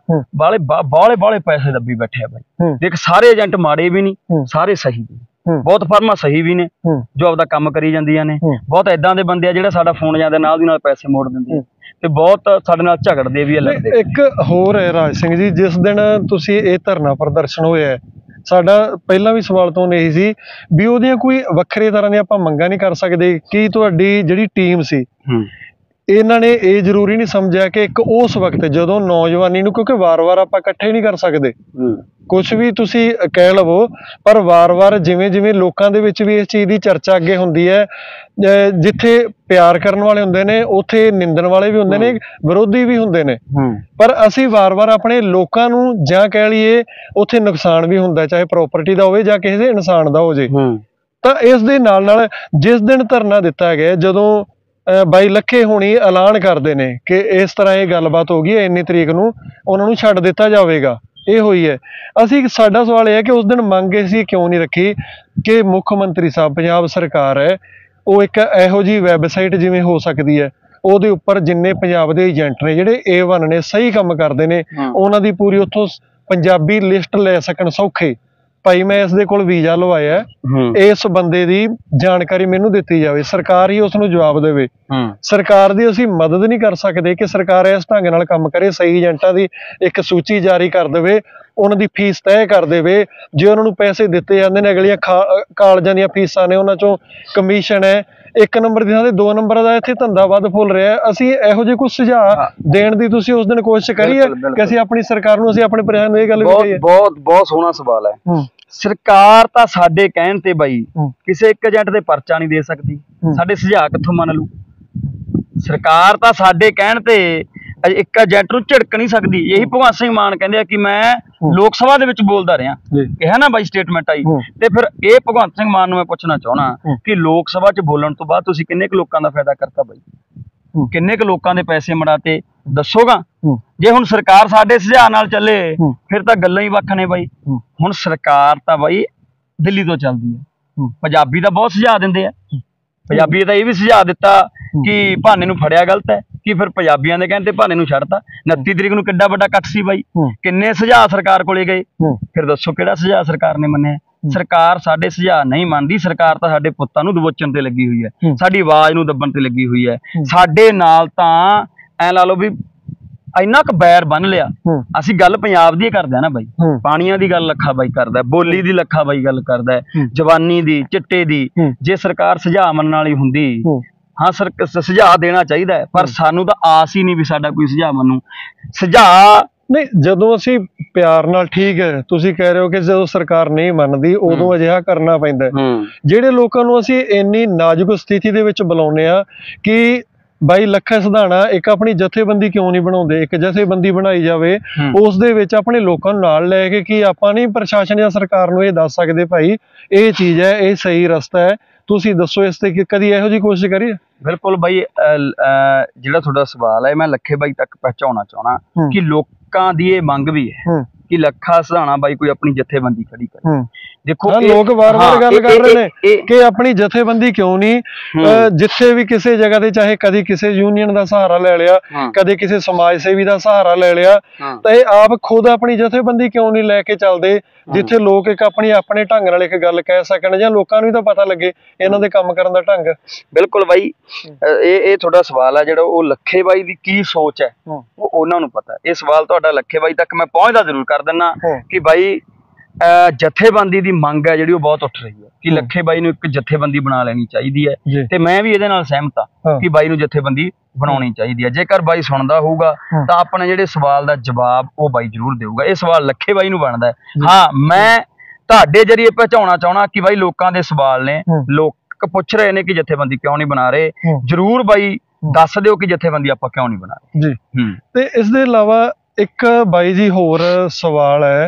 ਬਾਲੇ ਪੈਸੇ ਦੱਬੀ ਬੈਠੇ ਆ ਬਾਈ। ਦੇਖ, ਸਾਰੇ ਏਜੰਟ ਮਾੜੇ ਵੀ ਨਹੀਂ, ਸਾਰੇ ਸਹੀ ਵੀ, ਬਹੁਤ ਫਰਮਾਂ ਸਹੀ ਵੀ ਨੇ ਜੋ ਆਪਦਾ ਕੰਮ ਕਰੀ ਜਾਂਦੀਆਂ ਨੇ। ਬਹੁਤ ਏਦਾਂ ਦੇ ਬੰਦੇ ਆ ਜਿਹੜਾ ਸਾਡਾ ਫੋਨ ਜਾਂਦਾ ਨਾਲ ਦੀ ਨਾਲ ਪੈਸੇ ਮੋੜ ਦਿੰਦੇ ਤੇ ਬਹੁਤ ਸਾਡੇ ਨਾਲ ਝਗੜਦੇ ਵੀ ਆ, ਲੜਦੇ। ਇੱਕ ਹੋਰ ਹੈ ਰਾਜ ਸਿੰਘ ਜੀ, ਜਿਸ ਦਿਨ ਤੁਸੀਂ ਇਹ ਧਰਨਾ ਪ੍ਰਦਰਸ਼ਨ ਹੋਇਆ, ਸਾਡਾ ਪਹਿਲਾਂ ਵੀ ਸਵਾਲ ਤੋਂ ਇਹੀ ਸੀ ਵੀ ਉਹਦੀਆਂ ਕੋਈ ਵੱਖਰੇ ਤਰ੍ਹਾਂ ਦੀਆਂ ਆਪਾਂ ਮੰਗਾਂ ਨਹੀਂ ਕਰ ਸਕਦੇ ਕਿ ਤੁਹਾਡੀ ਜਿਹੜੀ ਟੀਮ ਸੀ, ਇਹਨਾਂ ਨੇ ਇਹ ਜ਼ਰੂਰੀ ਨਹੀਂ ਸਮਝਿਆ ਕਿ ਇੱਕ ਉਸ ਵਕਤ ਜਦੋਂ ਨੌਜਵਾਨੀ ਨੂੰ, ਕਿਉਂਕਿ ਵਾਰ-ਵਾਰ ਆਪਾਂ ਇਕੱਠੇ ਨਹੀਂ ਕਰ ਸਕਦੇ, ਕੁਛ ਵੀ ਤੁਸੀਂ ਕਹਿ ਲਵੋ, ਪਰ ਵਾਰ-ਵਾਰ ਜਿਵੇਂ ਲੋਕਾਂ ਦੇ ਵਿੱਚ ਵੀ ਇਸ ਚੀਜ਼ ਦੀ ਚਰਚਾ ਅੱਗੇ ਹੁੰਦੀ ਹੈ, ਜਿੱਥੇ ਪਿਆਰ ਕਰਨ ਵਾਲੇ ਹੁੰਦੇ ਨੇ ਉੱਥੇ ਨਿੰਦਣ ਵਾਲੇ ਵੀ ਹੁੰਦੇ ਨੇ, ਵਿਰੋਧੀ ਵੀ ਹੁੰਦੇ ਨੇ। ਪਰ ਅਸੀਂ ਵਾਰ-ਵਾਰ ਆਪਣੇ ਲੋਕਾਂ ਨੂੰ, ਜਾਂ ਕਹਿ ਲਈਏ ਉੱਥੇ ਨੁਕਸਾਨ ਵੀ ਹੁੰਦਾ, ਚਾਹੇ ਪ੍ਰਾਪਰਟੀ ਦਾ ਹੋਵੇ ਜਾਂ ਕਿਸੇ ਦੇ ਇਨਸਾਨ ਦਾ ਹੋ ਜੇ। ਤਾਂ ਇਸ ਦੇ ਨਾਲ ਜਿਸ ਦਿਨ ਧਰਨਾ ਦਿੱਤਾ ਗਿਆ, ਜਦੋਂ ਬਾਈ ਲੱਖੇ ਹੋਣੀ ਐਲਾਨ ਕਰਦੇ ਨੇ ਕਿ ਇਸ ਤਰ੍ਹਾਂ ਇਹ ਗੱਲਬਾਤ ਹੋ ਗਈ ਹੈ, ਇੰਨੀ ਤਰੀਕ ਨੂੰ ਉਹਨਾਂ ਨੂੰ ਛੱਡ ਦਿੱਤਾ ਜਾਵੇਗਾ, ਇਹ ਹੋਈ ਹੈ। ਸਾਡਾ ਸਵਾਲ ਇਹ ਹੈ ਕਿ ਉਸ ਦਿਨ ਮੰਗ ਅਸੀਂ ਕਿਉਂ ਨਹੀਂ ਰੱਖੀ ਕਿ ਮੁੱਖ ਮੰਤਰੀ ਸਾਹਿਬ, ਪੰਜਾਬ ਸਰਕਾਰ ਹੈ, ਉਹ ਇੱਕ ਇਹੋ ਜਿਹੀ ਵੈਬਸਾਈਟ ਜਿਵੇਂ ਹੋ ਸਕਦੀ ਹੈ, ਉਹਦੇ ਉੱਪਰ ਜਿੰਨੇ ਪੰਜਾਬ ਦੇ ਏਜੰਟ ਨੇ ਜਿਹੜੇ A1 ਨੇ, ਸਹੀ ਕੰਮ ਕਰਦੇ ਨੇ, ਉਹਨਾਂ ਦੀ ਪੂਰੀ ਉੱਥੋਂ ਪੰਜਾਬੀ ਲਿਸਟ ਲੈ ਸਕਣ ਸੌਖੇ। ਭਾਈ ਮੈਂ ਇਸ ਦੇ ਕੋਲ ਵੀਜ਼ਾ ਲਵਾਇਆ, ਇਸ ਬੰਦੇ ਦੀ ਜਾਣਕਾਰੀ ਮੈਨੂੰ ਦਿੱਤੀ ਜਾਵੇ, ਸਰਕਾਰ ਹੀ ਉਸ ਨੂੰ ਜਵਾਬ ਦੇਵੇ। ਸਰਕਾਰ ਦੀ ਅਸੀਂ ਮਦਦ ਨਹੀਂ ਕਰ ਸਕਦੇ ਕਿ ਸਰਕਾਰ ਇਸ ਢੰਗ ਨਾਲ ਕੰਮ ਕਰੇ, ਸਹੀ ਏਜੰਟਾਂ ਦੀ ਇੱਕ ਸੂਚੀ ਜਾਰੀ ਕਰ ਦੇਵੇ, ਉਹਨਾਂ ਦੀ ਫੀਸ ਤੈਅ ਕਰ ਦੇਵੇ। ਜੇ ਉਹਨਾਂ ਨੂੰ ਪੈਸੇ ਦਿੱਤੇ ਜਾਂਦੇ ਨੇ, ਅਗਲੀਆਂ ਕਾਲਜਾਂ ਦੀਆਂ ਫੀਸਾਂ ਨੇ, ਉਹਨਾਂ ਚੋਂ ਕਮਿਸ਼ਨ ਹੈ, 1 ਨੰਬਰ ਦੀ ਥਾਂ ਤੇ 2 ਨੰਬਰ ਦਾ ਇੱਥੇ ਧੰਦਾ ਵੱਧ ਫੁੱਲ ਰਿਹਾ। ਅਸੀਂ ਇਹੋ ਜਿਹੇ ਕੁਝ ਸੁਝਾਅ ਦੇਣ ਦੀ ਤੁਸੀਂ ਉਸ ਦਿਨ ਕੋਸ਼ਿਸ਼ ਕਰੀ ਹੈ ਕਿ ਅਸੀਂ ਆਪਣੀ ਸਰਕਾਰ ਨੂੰ, ਅਸੀਂ ਆਪਣੇ ਪ੍ਰਸ਼ਾਸਨ ਨੂੰ ਇਹ ਗੱਲ ਵੀ ਕਹੀ ਹੈ। ਬਹੁਤ ਸੋਹਣਾ ਸਵਾਲ ਹੈ। ਸਰਕਾਰ ਤਾਂ ਸਾਡੇ ਕਹਿਣ ਤੇ ਬਾਈ ਕਿਸੇ ਇੱਕ ਏਜੰਟ ਦੇ ਪਰਚਾ ਨਹੀਂ ਦੇ ਸਕਦੀ, ਸਾਡੇ ਸੁਝਾਅ ਕਿੱਥੋਂ ਮੰਨ ਲੂ। ਸਰਕਾਰ ਤਾਂ ਸਾਡੇ ਕਹਿਣ ਤੇ ਇੱਕ ਏਜੰਟ ਨੂੰ ਝਿੜਕ ਨਹੀਂ ਸਕਦੀ। ਇਹੀ ਭਗਵੰਤ ਸਿੰਘ ਮਾਨ ਕਹਿੰਦੇ ਆ ਕਿ ਮੈਂ ਲੋਕ ਸਭਾ ਦੇ ਵਿੱਚ ਬੋਲਦਾ ਰਿਹਾ, ਇਹ ਨਾ ਬਾਈ ਸਟੇਟਮੈਂਟ ਆਈ। ਤੇ ਫਿਰ ਇਹ ਭਗਵੰਤ ਸਿੰਘ ਮਾਨ ਨੂੰ ਮੈਂ ਪੁੱਛਣਾ ਚਾਹਣਾ ਕਿ ਲੋਕ ਸਭਾ 'ਚ ਬੋਲਣ ਤੋਂ ਬਾਅਦ ਤੁਸੀਂ ਕਿੰਨੇ ਕੁ ਲੋਕਾਂ ਦਾ ਫਾਇਦਾ ਕਰਤਾ ਬਾਈ, ਕਿੰਨੇ ਕੁ ਲੋਕਾਂ ਦੇ ਪੈਸੇ ਮੜਾਤੇ ਦੱਸੋਗਾ। ਜੇ ਹੁਣ ਸਰਕਾਰ ਸਾਡੇ ਸੁਝਾਅ ਨਾਲ ਚੱਲੇ ਫਿਰ ਤਾਂ ਗੱਲਾਂ ਹੀ ਵੱਖ ਨੇ ਬਾਈ। ਹੁਣ ਸਰਕਾਰ ਤਾਂ ਬਾਈ ਦਿੱਲੀ ਤੋਂ ਚੱਲਦੀ ਹੈ, ਪੰਜਾਬੀ ਤਾਂ ਬਹੁਤ ਸੁਝਾਅ ਦਿੰਦੇ ਆ। ਪੰਜਾਬੀ ਤਾਂ ਇਹ ਵੀ ਸੁਝਾਅ ਦਿੱਤਾ ਕਿ ਭਾਨੇ ਨੂੰ ਫੜਿਆ ਗਲਤ ਹੈ, ਕਿ ਫਿਰ ਪੰਜਾਬੀਆਂ ਦੇ ਕਹਿਣ ਤੇ ਭਾਨੇ ਨੂੰ ਛੱਡਤਾ। 29 ਤਰੀਕ ਨੂੰ ਕਿੱਡਾ ਵੱਡਾ ਇਕੱਠ ਸੀ ਬਾਈ, ਕਿੰਨੇ ਸੁਝਾਅ ਸਰਕਾਰ ਕੋਲੇ ਗਏ, ਫਿਰ ਦੱਸੋ ਕਿਹੜਾ ਸੁਝਾਅ ਸਰਕਾਰ ਨੇ ਮੰਨਿਆ। ਸਰਕਾਰ ਸਾਡੇ ਸੁਝਾਅ ਨਹੀਂ ਮੰਨਦੀ, ਸਰਕਾਰ ਤਾਂ ਸਾਡੇ ਪੁੱਤਾਂ ਨੂੰ ਦਬੋਚਣ ਤੇ ਲੱਗੀ ਹੋਈ ਹੈ, ਸਾਡੀ ਆਵਾਜ਼ ਨੂੰ ਦੱਬਣ ਤੇ ਲੱਗੀ ਹੋਈ ਹੈ। ਸਾਡੇ ਨਾਲ ਤਾਂ ਐ ਲਾ ਲਓ ਵੀ ਇੰਨਾ ਕੁ ਬੈਰ ਬੰਨ ਲਿਆ। ਅਸੀਂ ਗੱਲ ਪੰਜਾਬ ਦੀ ਕਰਦੇ ਆ ਨਾ ਬਾਈ, ਪਾਣੀਆਂ ਦੀ ਗੱਲ ਲੱਖਾ ਬਾਈ ਕਰਦਾ, ਬੋਲੀ ਦੀ ਲੱਖਾ ਬਾਈ ਗੱਲ ਕਰਦਾ, ਜਵਾਨੀ ਦੀ, ਚਿੱਟੇ ਦੀ। ਜੇ ਸਰਕਾਰ ਸੁਝਾਅ ਮੰਨਣ ਵਾਲੀ ਹੁੰਦੀ, ਹਾਂ ਸੁਝਾਅ ਦੇਣਾ ਚਾਹੀਦਾ ਹੈ, ਪਰ ਸਾਨੂੰ ਤਾਂ ਆਸ ਹੀ ਨਹੀਂ ਵੀ ਸਾਡਾ ਕੋਈ ਸੁਝਾਅ ਮੰਨੂ। ਸੁਝਾਅ ਨਹੀਂ, ਜਦੋਂ ਅਸੀਂ ਪਿਆਰ ਨਾਲ, ਠੀਕ ਹੈ ਤੁਸੀਂ ਕਹਿ ਰਹੇ ਹੋ ਕਿ ਜਦੋਂ ਸਰਕਾਰ ਨਹੀਂ ਮੰਨਦੀ ਉਦੋਂ ਅਜਿਹਾ ਕਰਨਾ ਪੈਂਦਾ। ਜਿਹੜੇ ਲੋਕਾਂ ਨੂੰ ਅਸੀਂ ਇੰਨੀ ਨਾਜ਼ੁਕ ਸਥਿਤੀ ਦੇ ਵਿੱਚ ਬੁਲਾਉਂਦੇ ਆ ਕਿ ਬਾਈ ਲੱਖਾ ਸਿਧਾਣਾ ਇੱਕ ਆਪਣੀ ਜਥੇਬੰਦੀ ਕਿਉਂ ਨਹੀਂ ਬਣਾਉਂਦੇ, ਇੱਕ ਜਥੇਬੰਦੀ ਬਣਾਈ ਜਾਵੇ, ਉਸ ਦੇ ਵਿੱਚ ਆਪਣੇ ਲੋਕਾਂ ਨੂੰ ਨਾਲ ਲੈ ਕੇ। ਕਿ ਆਪਾਂ ਨਹੀਂ ਪ੍ਰਸ਼ਾਸਨ ਜਾਂ ਸਰਕਾਰ ਨੂੰ ਇਹ ਦੱਸ ਸਕਦੇ ਭਾਈ ਇਹ ਚੀਜ਼ ਹੈ, ਇਹ ਸਹੀ ਰਸਤਾ ਹੈ, ਤੁਸੀਂ ਦੱਸੋ ਇਸ ਤੇ ਕਦੀ ਇਹੋ ਜਿਹੀ ਕੋਸ਼ਿਸ਼ ਕਰੀ? ਬਿਲਕੁਲ ਬਾਈ, ਜਿਹੜਾ ਤੁਹਾਡਾ ਸਵਾਲ ਹੈ ਮੈਂ ਲੱਖੇ ਬਾਈ ਤੱਕ ਪਹੁੰਚਾਉਣਾ ਚਾਹਣਾ ਕਿ ਲੋਕਾਂ ਦੀ ਇਹ ਮੰਗ ਵੀ ਹੈ ਕਿ ਲੱਖਾ ਸਿਧਾਣਾ ਬਾਈ ਕੋਈ ਆਪਣੀ ਜਥੇਬੰਦੀ ਖੜੀ ਕਰੇ। ਦੇਖੋ ਲੋਕ ਵਾਰ-ਵਾਰ ਗੱਲ ਕਰ ਰਹੇ ਨੇ ਕਿ ਆਪਣੀ ਜਥੇਬੰਦੀ ਕਿਉਂ ਨਹੀਂ, ਜਿੱਥੇ ਵੀ ਕਿਸੇ ਜਗ੍ਹਾ ਤੇ ਚਾਹੇ ਕਦੀ ਕਿਸੇ ਯੂਨੀਅਨ ਦਾ ਸਹਾਰਾ ਲੈ ਲਿਆ, ਕਦੇ ਕਿਸੇ ਸਮਾਜ ਸੇਵੀ ਦਾ ਸਹਾਰਾ ਲੈ ਲਿਆ, ਤਾਂ ਇਹ ਆਪ ਖੁਦ ਆਪਣੀ ਜਥੇਬੰਦੀ ਕਿਉਂ ਨਹੀਂ ਲੈ ਕੇ ਚੱਲਦੇ, ਜਿੱਥੇ ਲੋਕ ਇੱਕ ਆਪਣੇ ਢੰਗ ਨਾਲ ਇੱਕ ਗੱਲ ਕਹਿ ਸਕਣ ਜਾਂ ਲੋਕਾਂ ਨੂੰ ਵੀ ਤਾਂ ਪਤਾ ਲੱਗੇ ਇਹਨਾਂ ਦੇ ਕੰਮ ਕਰਨ ਦਾ ਢੰਗ। ਬਿਲਕੁਲ ਬਾਈ, ਇਹ ਤੁਹਾਡਾ ਸਵਾਲ ਹੈ ਜਿਹੜਾ ਉਹ ਲੱਖੇ ਬਾਈ ਦੀ ਕੀ ਸੋਚ ਹੈ ਉਹ ਉਹਨਾਂ ਨੂੰ ਪਤਾ। ਇਹ ਸਵਾਲ ਤੁਹਾਡਾ ਲੱਖੇ ਬਾਈ ਤੱਕ ਮੈਂ ਪਹੁੰਚਦਾ ਜ਼ਰੂਰ ਕਰ ਦਿੰਦਾ ਕਿ ਬਾਈ ਜਥੇਬੰਦੀ ਦੀ ਮੰਗ ਹੈ ਜਿਹੜੀ ਉਹ ਬਹੁਤ ਉੱਠ ਰਹੀ ਹੈ ਕਿ ਲੱਖੇ ਬਾਈ ਨੂੰ ਇੱਕ ਜਥੇਬੰਦੀ ਬਣਾ ਲੈਣੀ ਚਾਹੀਦੀ ਹੈ, ਤੇ ਮੈਂ ਵੀ ਇਹਦੇ ਨਾਲ ਸਹਿਮਤ ਹਾਂ ਕਿ ਬਾਈ ਨੂੰ ਜਥੇਬੰਦੀ ਬਣਾਉਣੀ ਚਾਹੀਦੀ ਹੈ। ਜੇਕਰ ਬਾਈ ਸੁਣਦਾ ਹੋਊਗਾ ਤਾਂ ਆਪਣੇ ਜਿਹੜੇ ਸਵਾਲ ਦਾ ਜਵਾਬ ਉਹ ਬਾਈ ਜ਼ਰੂਰ ਦੇਊਗਾ। ਇਹ ਸਵਾਲ ਲੱਖੇ ਬਾਈ ਨੂੰ ਬਣਦਾ ਹੈ। ਹਾਂ, ਮੈਂ ਤੁਹਾਡੇ ਜਰੀਏ ਪਹੁੰਚਾਉਣਾ ਚਾਹਣਾ ਕਿ ਬਾਈ ਲੋਕਾਂ ਦੇ ਸਵਾਲ ਨੇ, ਲੋਕ ਪੁੱਛ ਰਹੇ ਨੇ ਕਿ ਜਥੇਬੰਦੀ ਕਿਉਂ ਨਹੀਂ ਬਣਾ ਰਹੇ, ਜ਼ਰੂਰ ਬਾਈ ਦੱਸ ਦਿਓ ਕਿ ਜਥੇਬੰਦੀ ਆਪਾਂ ਕਿਉਂ ਨਹੀਂ ਬਣਾ ਰਹੇ ਜੀ। ਤੇ ਇਸ ਦੇ ਇਲਾਵਾ ਇੱਕ ਬਾਈ ਜੀ ਹੋਰ ਸਵਾਲ ਹੈ,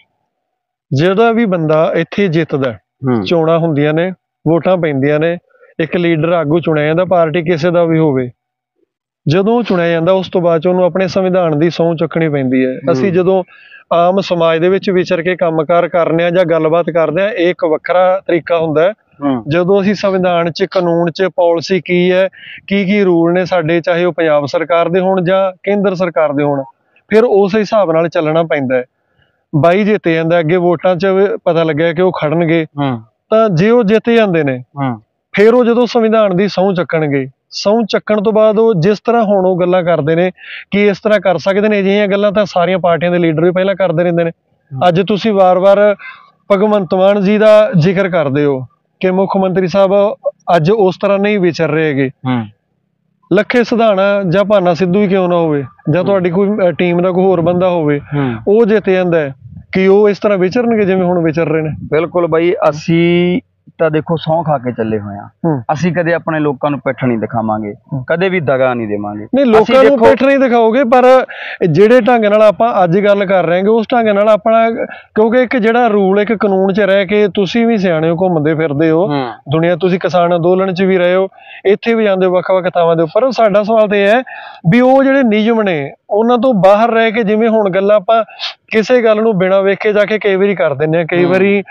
ਜਿਹੜਾ ਵੀ ਬੰਦਾ ਇੱਥੇ ਜਿੱਤਦਾ, ਚੋਣਾਂ ਹੁੰਦੀਆਂ ਨੇ, ਵੋਟਾਂ ਪੈਂਦੀਆਂ ਨੇ, ਇੱਕ ਲੀਡਰ ਆਗੂ ਚੁਣਿਆ ਜਾਂਦਾ, ਪਾਰਟੀ ਕਿਸੇ ਦਾ ਵੀ ਹੋਵੇ, ਜਦੋਂ ਚੁਣਿਆ ਜਾਂਦਾ ਉਸ ਤੋਂ ਬਾਅਦ ਉਹਨੂੰ ਆਪਣੇ ਸੰਵਿਧਾਨ ਦੀ ਸਹੁੰ ਚੁੱਕਣੀ ਪੈਂਦੀ ਹੈ। ਅਸੀਂ ਜਦੋਂ ਆਮ ਸਮਾਜ ਦੇ ਵਿੱਚ ਵਿਚਰ ਕੇ ਕੰਮਕਾਰ ਕਰਨੇ ਆ ਜਾਂ ਗੱਲਬਾਤ ਕਰਦੇ ਆ, ਇਹ ਇੱਕ ਵੱਖਰਾ ਤਰੀਕਾ ਹੁੰਦਾ ਹੈ। ਜਦੋਂ ਅਸੀਂ ਸੰਵਿਧਾਨ 'ਚ, ਕਾਨੂੰਨ 'ਚ, ਪਾਲਿਸੀ ਕੀ ਹੈ, ਕੀ ਰੂਲ ਨੇ ਸਾਡੇ, ਚਾਹੇ ਉਹ ਪੰਜਾਬ ਸਰਕਾਰ ਦੇ ਹੋਣ ਜਾਂ ਕੇਂਦਰ ਸਰਕਾਰ ਦੇ ਹੋਣ, ਫਿਰ ਉਸ ਹਿਸਾਬ ਨਾਲ ਚੱਲਣਾ ਪੈਂਦਾ ਹੈ। ਬਾਈ ਜਿੱਤ ਜਾਂਦਾ, ਅੱਗੇ ਵੋਟਾਂ 'ਚ ਪਤਾ ਲੱਗਿਆ ਕਿ ਉਹ ਖੜਨਗੇ, ਤਾਂ ਜੇ ਉਹ ਜਿੱਤ ਜਾਂਦੇ ਨੇ ਫਿਰ ਉਹ ਜਦੋਂ ਸੰਵਿਧਾਨ ਦੀ ਸਹੁੰ ਚੱਕਣਗੇ, ਸਹੁੰ ਚੱਕਣ ਤੋਂ ਬਾਅਦ ਉਹ ਜਿਸ ਤਰ੍ਹਾਂ ਹੁਣ ਉਹ ਗੱਲਾਂ ਕਰਦੇ ਨੇ ਕਿ ਇਸ ਤਰ੍ਹਾਂ ਕਰ ਸਕਦੇ ਨੇ, ਅਜਿਹੀਆਂ ਗੱਲਾਂ ਤਾਂ ਸਾਰੀਆਂ ਪਾਰਟੀਆਂ ਦੇ ਲੀਡਰ ਵੀ ਪਹਿਲਾਂ ਕਰਦੇ ਰਹਿੰਦੇ ਨੇ। ਅੱਜ ਤੁਸੀਂ ਵਾਰ-ਵਾਰ ਭਗਵੰਤ ਮਾਨ ਜੀ ਦਾ ਜ਼ਿਕਰ ਕਰਦੇ ਹੋ ਕਿ ਮੁੱਖ ਮੰਤਰੀ ਸਾਹਿਬ ਅੱਜ ਉਸ ਤਰ੍ਹਾਂ ਨਹੀਂ ਵਿਚਰ ਰਹੇ ਹੈਗੇ। ਲੱਖੇ ਸਿਧਾਣਾ ਜਾਂ ਭਾਨਾ ਸਿੱਧੂ ਹੀ ਕਿਉਂ ਨਾ ਹੋਵੇ, ਜਾਂ ਤੁਹਾਡੀ ਕੋਈ ਟੀਮ ਦਾ ਕੋਈ ਹੋਰ ਬੰਦਾ ਹੋਵੇ, ਉਹ ਜਿੱਤ ਜਾਂਦਾ ਕਿ ਉਹ ਇਸ ਤਰ੍ਹਾਂ ਵਿਚਰਨਗੇ ਜਿਵੇਂ ਹੁਣ ਵਿਚਰ ਰਹੇ ਨੇ? ਬਿਲਕੁਲ ਬਾਈ, ਅਸੀਂ ਤਾਂ ਦੇਖੋ ਸਹੁੰ ਖਾ ਕੇ ਚੱਲੇ ਹੋਏ ਆ। ਅਸੀਂ ਕਦੇ ਆਪਣੇ ਲੋਕਾਂ ਨੂੰ ਪਿੱਠ ਨਹੀਂ ਦਿਖਾਵਾਂਗੇ, ਕਦੇ ਵੀ ਦਗਾ ਨਹੀਂ ਦੇਵਾਂਗੇ। ਨਹੀਂ, ਲੋਕਾਂ ਨੂੰ ਪਿੱਠ ਨਹੀਂ ਦਿਖਾਓਗੇ, ਪਰ ਜਿਹੜੇ ਢੰਗ ਨਾਲ ਆਪਾਂ ਅੱਜ ਗੱਲ ਕਰ ਰਹੇ ਹਾਂ ਉਸ ਢੰਗ ਨਾਲ ਆਪਣਾ, ਕਿਉਂਕਿ ਇੱਕ ਜਿਹੜਾ ਰੂਲ, ਇੱਕ ਕਾਨੂੰਨ 'ਚ ਰਹਿ ਕੇ ਤੁਸੀਂ ਵੀ ਸਿਆਣੇ ਹੋ, ਘੁੰਮਦੇ ਫਿਰਦੇ ਹੋ ਦੁਨੀਆ, ਤੁਸੀਂ ਕਿਸਾਨ ਅੰਦੋਲਨ 'ਚ ਵੀ ਰਹੇ ਹੋ, ਇੱਥੇ ਵੀ ਜਾਂਦੇ ਹੋ ਵੱਖ-ਵੱਖ ਥਾਵਾਂ ਦੇ ਉੱਪਰ। ਸਾਡਾ ਸਵਾਲ ਤਾਂ ਇਹ ਹੈ ਵੀ ਉਹ ਜਿਹੜੇ ਨਿਯਮ ਨੇ ਉਹਨਾਂ ਤੋਂ ਬਾਹਰ ਰਹਿ ਕੇ, ਜਿਵੇਂ ਹੁਣ ਗੱਲਾਂ ਆਪਾਂ ਕਿਸੇ ਗੱਲ ਨੂੰ ਬਿਨਾਂ ਵੇਖੇ ਜਾ ਕੇ ਕਈ ਵਾਰੀ ਕਰ ਦਿੰਦੇ ਹਾਂ, ਕਈ ਵਾਰੀ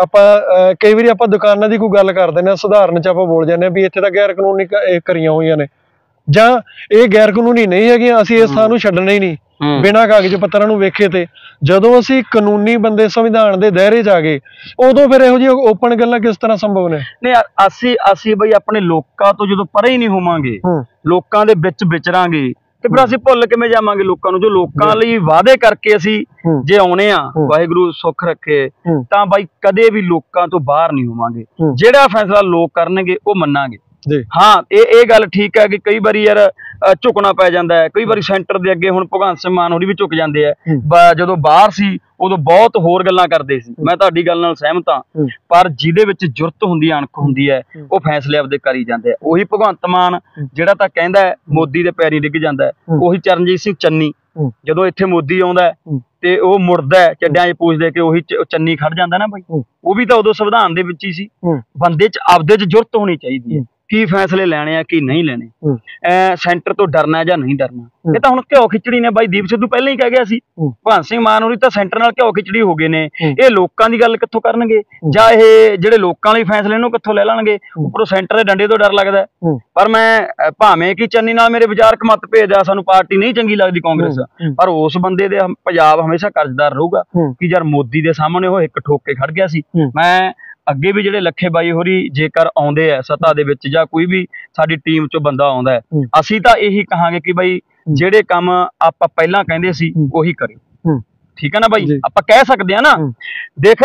ਆਪਾਂ ਦੁਕਾਨਾਂ ਦੀ ਕੋਈ ਗੱਲ ਕਰ ਦਿੰਦੇ ਹਾਂ, ਸਧਾਰਨ 'ਚ ਆਪਾਂ ਬੋਲ ਜਾਂਦੇ ਹਾਂ ਵੀ ਇੱਥੇ ਤਾਂ ਗੈਰ ਕਾਨੂੰਨੀ ਕਰੀਆਂ ਹੋਈਆਂ ਨੇ, ਜਾਂ ਇਹ ਗੈਰ ਕਾਨੂੰਨੀ ਨਹੀਂ ਹੈਗੀਆਂ, ਅਸੀਂ ਇਸ ਥਾਂ ਨੂੰ ਛੱਡਣਾ ਹੀ ਨਹੀਂ ਬਿਨਾਂ ਕਾਗਜ਼ ਪੱਤਰਾਂ ਨੂੰ ਵੇਖੇ। ਤੇ ਜਦੋਂ ਅਸੀਂ ਕਾਨੂੰਨੀ ਬੰਦੇ ਸੰਵਿਧਾਨ ਦੇ ਦਾਇਰੇ 'ਚ ਆ ਗਏ, ਉਦੋਂ ਫਿਰ ਇਹੋ ਜਿਹੀ ਓਪਨ ਗੱਲਾਂ ਕਿਸ ਤਰ੍ਹਾਂ ਸੰਭਵ ਨੇ? ਨਹੀਂ, ਅਸੀਂ ਬਈ ਆਪਣੇ ਲੋਕਾਂ ਤੋਂ ਜਦੋਂ ਪਰੇ ਹੀ ਨਹੀਂ ਹੋਵਾਂਗੇ, ਲੋਕਾਂ ਦੇ ਵਿੱਚ ਵਿਚਰਾਂਗੇ, ਤੇ ਫਿਰ ਅਸੀਂ ਭੁੱਲ ਕਿਵੇਂ ਜਾਵਾਂਗੇ ਲੋਕਾਂ ਨੂੰ? ਜੋ ਲੋਕਾਂ ਲਈ ਵਾਅਦੇ ਕਰਕੇ ਅਸੀਂ ਜੇ ਆਉਣੇ ਆ, ਵਾਹਿਗੁਰੂ ਸੁੱਖ ਰੱਖੇ, ਤਾਂ ਬਾਈ ਕਦੇ ਵੀ ਲੋਕਾਂ ਤੋਂ ਬਾਹਰ ਨਹੀਂ ਹੋਵਾਂਗੇ। ਜਿਹੜਾ ਫੈਸਲਾ ਲੋਕ ਕਰਨਗੇ ਉਹ ਮੰਨਾਂਗੇ। ਹਾਂ ਇਹ ਗੱਲ ਠੀਕ ਹੈ ਕਿ ਕਈ ਵਾਰੀ ਯਾਰ ਝੁਕਣਾ ਪੈ ਜਾਂਦਾ ਹੈ, ਕਈ ਵਾਰੀ ਸੈਂਟਰ ਦੇ ਅੱਗੇ ਹੁਣ ਭਗਵੰਤ ਸਿੰਘ ਮਾਨ ਹੋਰੀ ਵੀ ਝੁਕ ਜਾਂਦੇ ਆ। ਜਦੋਂ ਬਾਹਰ ਸੀ ਉਦੋਂ ਬਹੁਤ ਹੋਰ ਗੱਲਾਂ ਕਰਦੇ ਸੀ, ਮੈਂ ਤੁਹਾਡੀ ਗੱਲ ਨਾਲ ਸਹਿਮਤ ਹਾਂ, ਪਰ ਜਿਹਦੇ ਵਿੱਚ ਜੁਰਤ ਹੁੰਦੀ ਹੈ, ਅਣਖ ਹੁੰਦੀ ਹੈ, ਉਹ ਫੈਸਲੇ ਆਪਦੇ ਕਰੀ ਜਾਂਦੇ ਆ। ਉਹੀ ਭਗਵੰਤ ਮਾਨ ਜਿਹੜਾ ਤਾਂ ਕਹਿੰਦਾ ਮੋਦੀ ਦੇ ਪੈਰੀ ਡਿੱਗ ਜਾਂਦਾ, ਉਹੀ ਚਰਨਜੀਤ ਸਿੰਘ ਚੰਨੀ ਜਦੋਂ ਇੱਥੇ ਮੋਦੀ ਆਉਂਦਾ ਤੇ ਉਹ ਮੁੜਦਾ ਚੱਡਿਆਂ 'ਚ ਪੁੱਛਦੇ ਕਿ ਉਹੀ ਚੰਨੀ ਖੜ ਜਾਂਦਾ ਨਾ ਬਾਈ, ਉਹ ਵੀ ਤਾਂ ਉਦੋਂ ਸੰਵਿਧਾਨ ਦੇ ਵਿੱਚ ਹੀ ਸੀ। ਬੰਦੇ 'ਚ ਆਪਦੇ 'ਚ ਜੁਰਤ ਹੋਣੀ ਚਾਹੀਦੀ ਹੈ, ਕੀ ਫੈਸਲੇ ਲੈਣੇ ਆ ਕੀ ਨਹੀਂ ਲੈਣੇ, ਸੈਂਟਰ ਤੋਂ ਡਰਨਾ ਜਾਂ ਨਹੀਂ ਡਰਨਾ। ਇਹ ਤਾਂ ਹੁਣ ਘਿਓ ਖਿਚੜੀ ਨੇ ਬਾਈ, ਦੀਪ ਸਿੱਧੂ ਪਹਿਲਾਂ ਹੀ ਕਹਿ ਗਿਆ ਸੀ। ਭਗਵੰਤ ਸਿੰਘ ਮਾਨ ਹੋਰੀ ਤਾਂ ਸੈਂਟਰ ਨਾਲ ਘਿਓ ਖਿਚੜੀ ਹੋ ਗਏ ਨੇ, ਇਹ ਲੋਕਾਂ ਦੀ ਗੱਲ ਕਿੱਥੋਂ ਕਰਨਗੇ, ਜਾਂ ਇਹ ਜਿਹੜੇ ਲੋਕਾਂ ਲਈ ਫੈਸਲੇ ਨੂੰ ਕਿੱਥੋਂ ਲੈ ਲੈਣਗੇ। ਉੱਪਰੋਂ ਸੈਂਟਰ ਦੇ ਡੰਡੇ ਤੋਂ ਡਰ ਲੱਗਦਾ। ਪਰ ਮੈਂ ਭਾਵੇਂ ਕਿ ਚੰਨੀ ਨਾਲ ਮੇਰੇ ਵਿਚਾਰਕ ਮਤਭੇਦ ਆ, ਸਾਨੂੰ ਪਾਰਟੀ ਨਹੀਂ ਚੰਗੀ ਲੱਗਦੀ ਕਾਂਗਰਸ, ਪਰ ਉਸ ਬੰਦੇ ਦੇ ਪੰਜਾਬ ਹਮੇਸ਼ਾ ਕਰਜ਼ਦਾਰ ਰਹੂਗਾ ਕਿ ਯਾਰ ਮੋਦੀ ਦੇ ਸਾਹਮਣੇ ਉਹ ਇੱਕ ਠੋਕ ਕੇ ਖੜ ਗਿਆ ਸੀ। ਮੈਂ ਅੱਗੇ ਵੀ ਜਿਹੜੇ ਲੱਖੇ ਬਾਈ ਹੋਰੀ ਜੇਕਰ ਆਉਂਦੇ ਆ ਸੱਤਾ ਦੇ ਵਿੱਚ, ਜਾਂ ਕੋਈ ਵੀ ਸਾਡੀ ਟੀਮ ਚੋਂ ਬੰਦਾ ਆਉਂਦਾ ਹੈ, ਅਸੀਂ ਤਾਂ ਇਹੀ ਕਹਾਂਗੇ ਕਿ ਬਾਈ ਜਿਹੜੇ ਕੰਮ ਆਪਾਂ ਪਹਿਲਾਂ ਕਹਿੰਦੇ ਸੀ ਉਹੀ ਕਰਿਓ। ਠੀਕ ਹੈ ਨਾ ਬਾਈ, ਆਪਾਂ ਕਹਿ ਸਕਦੇ ਆ ਨਾ। ਦੇਖ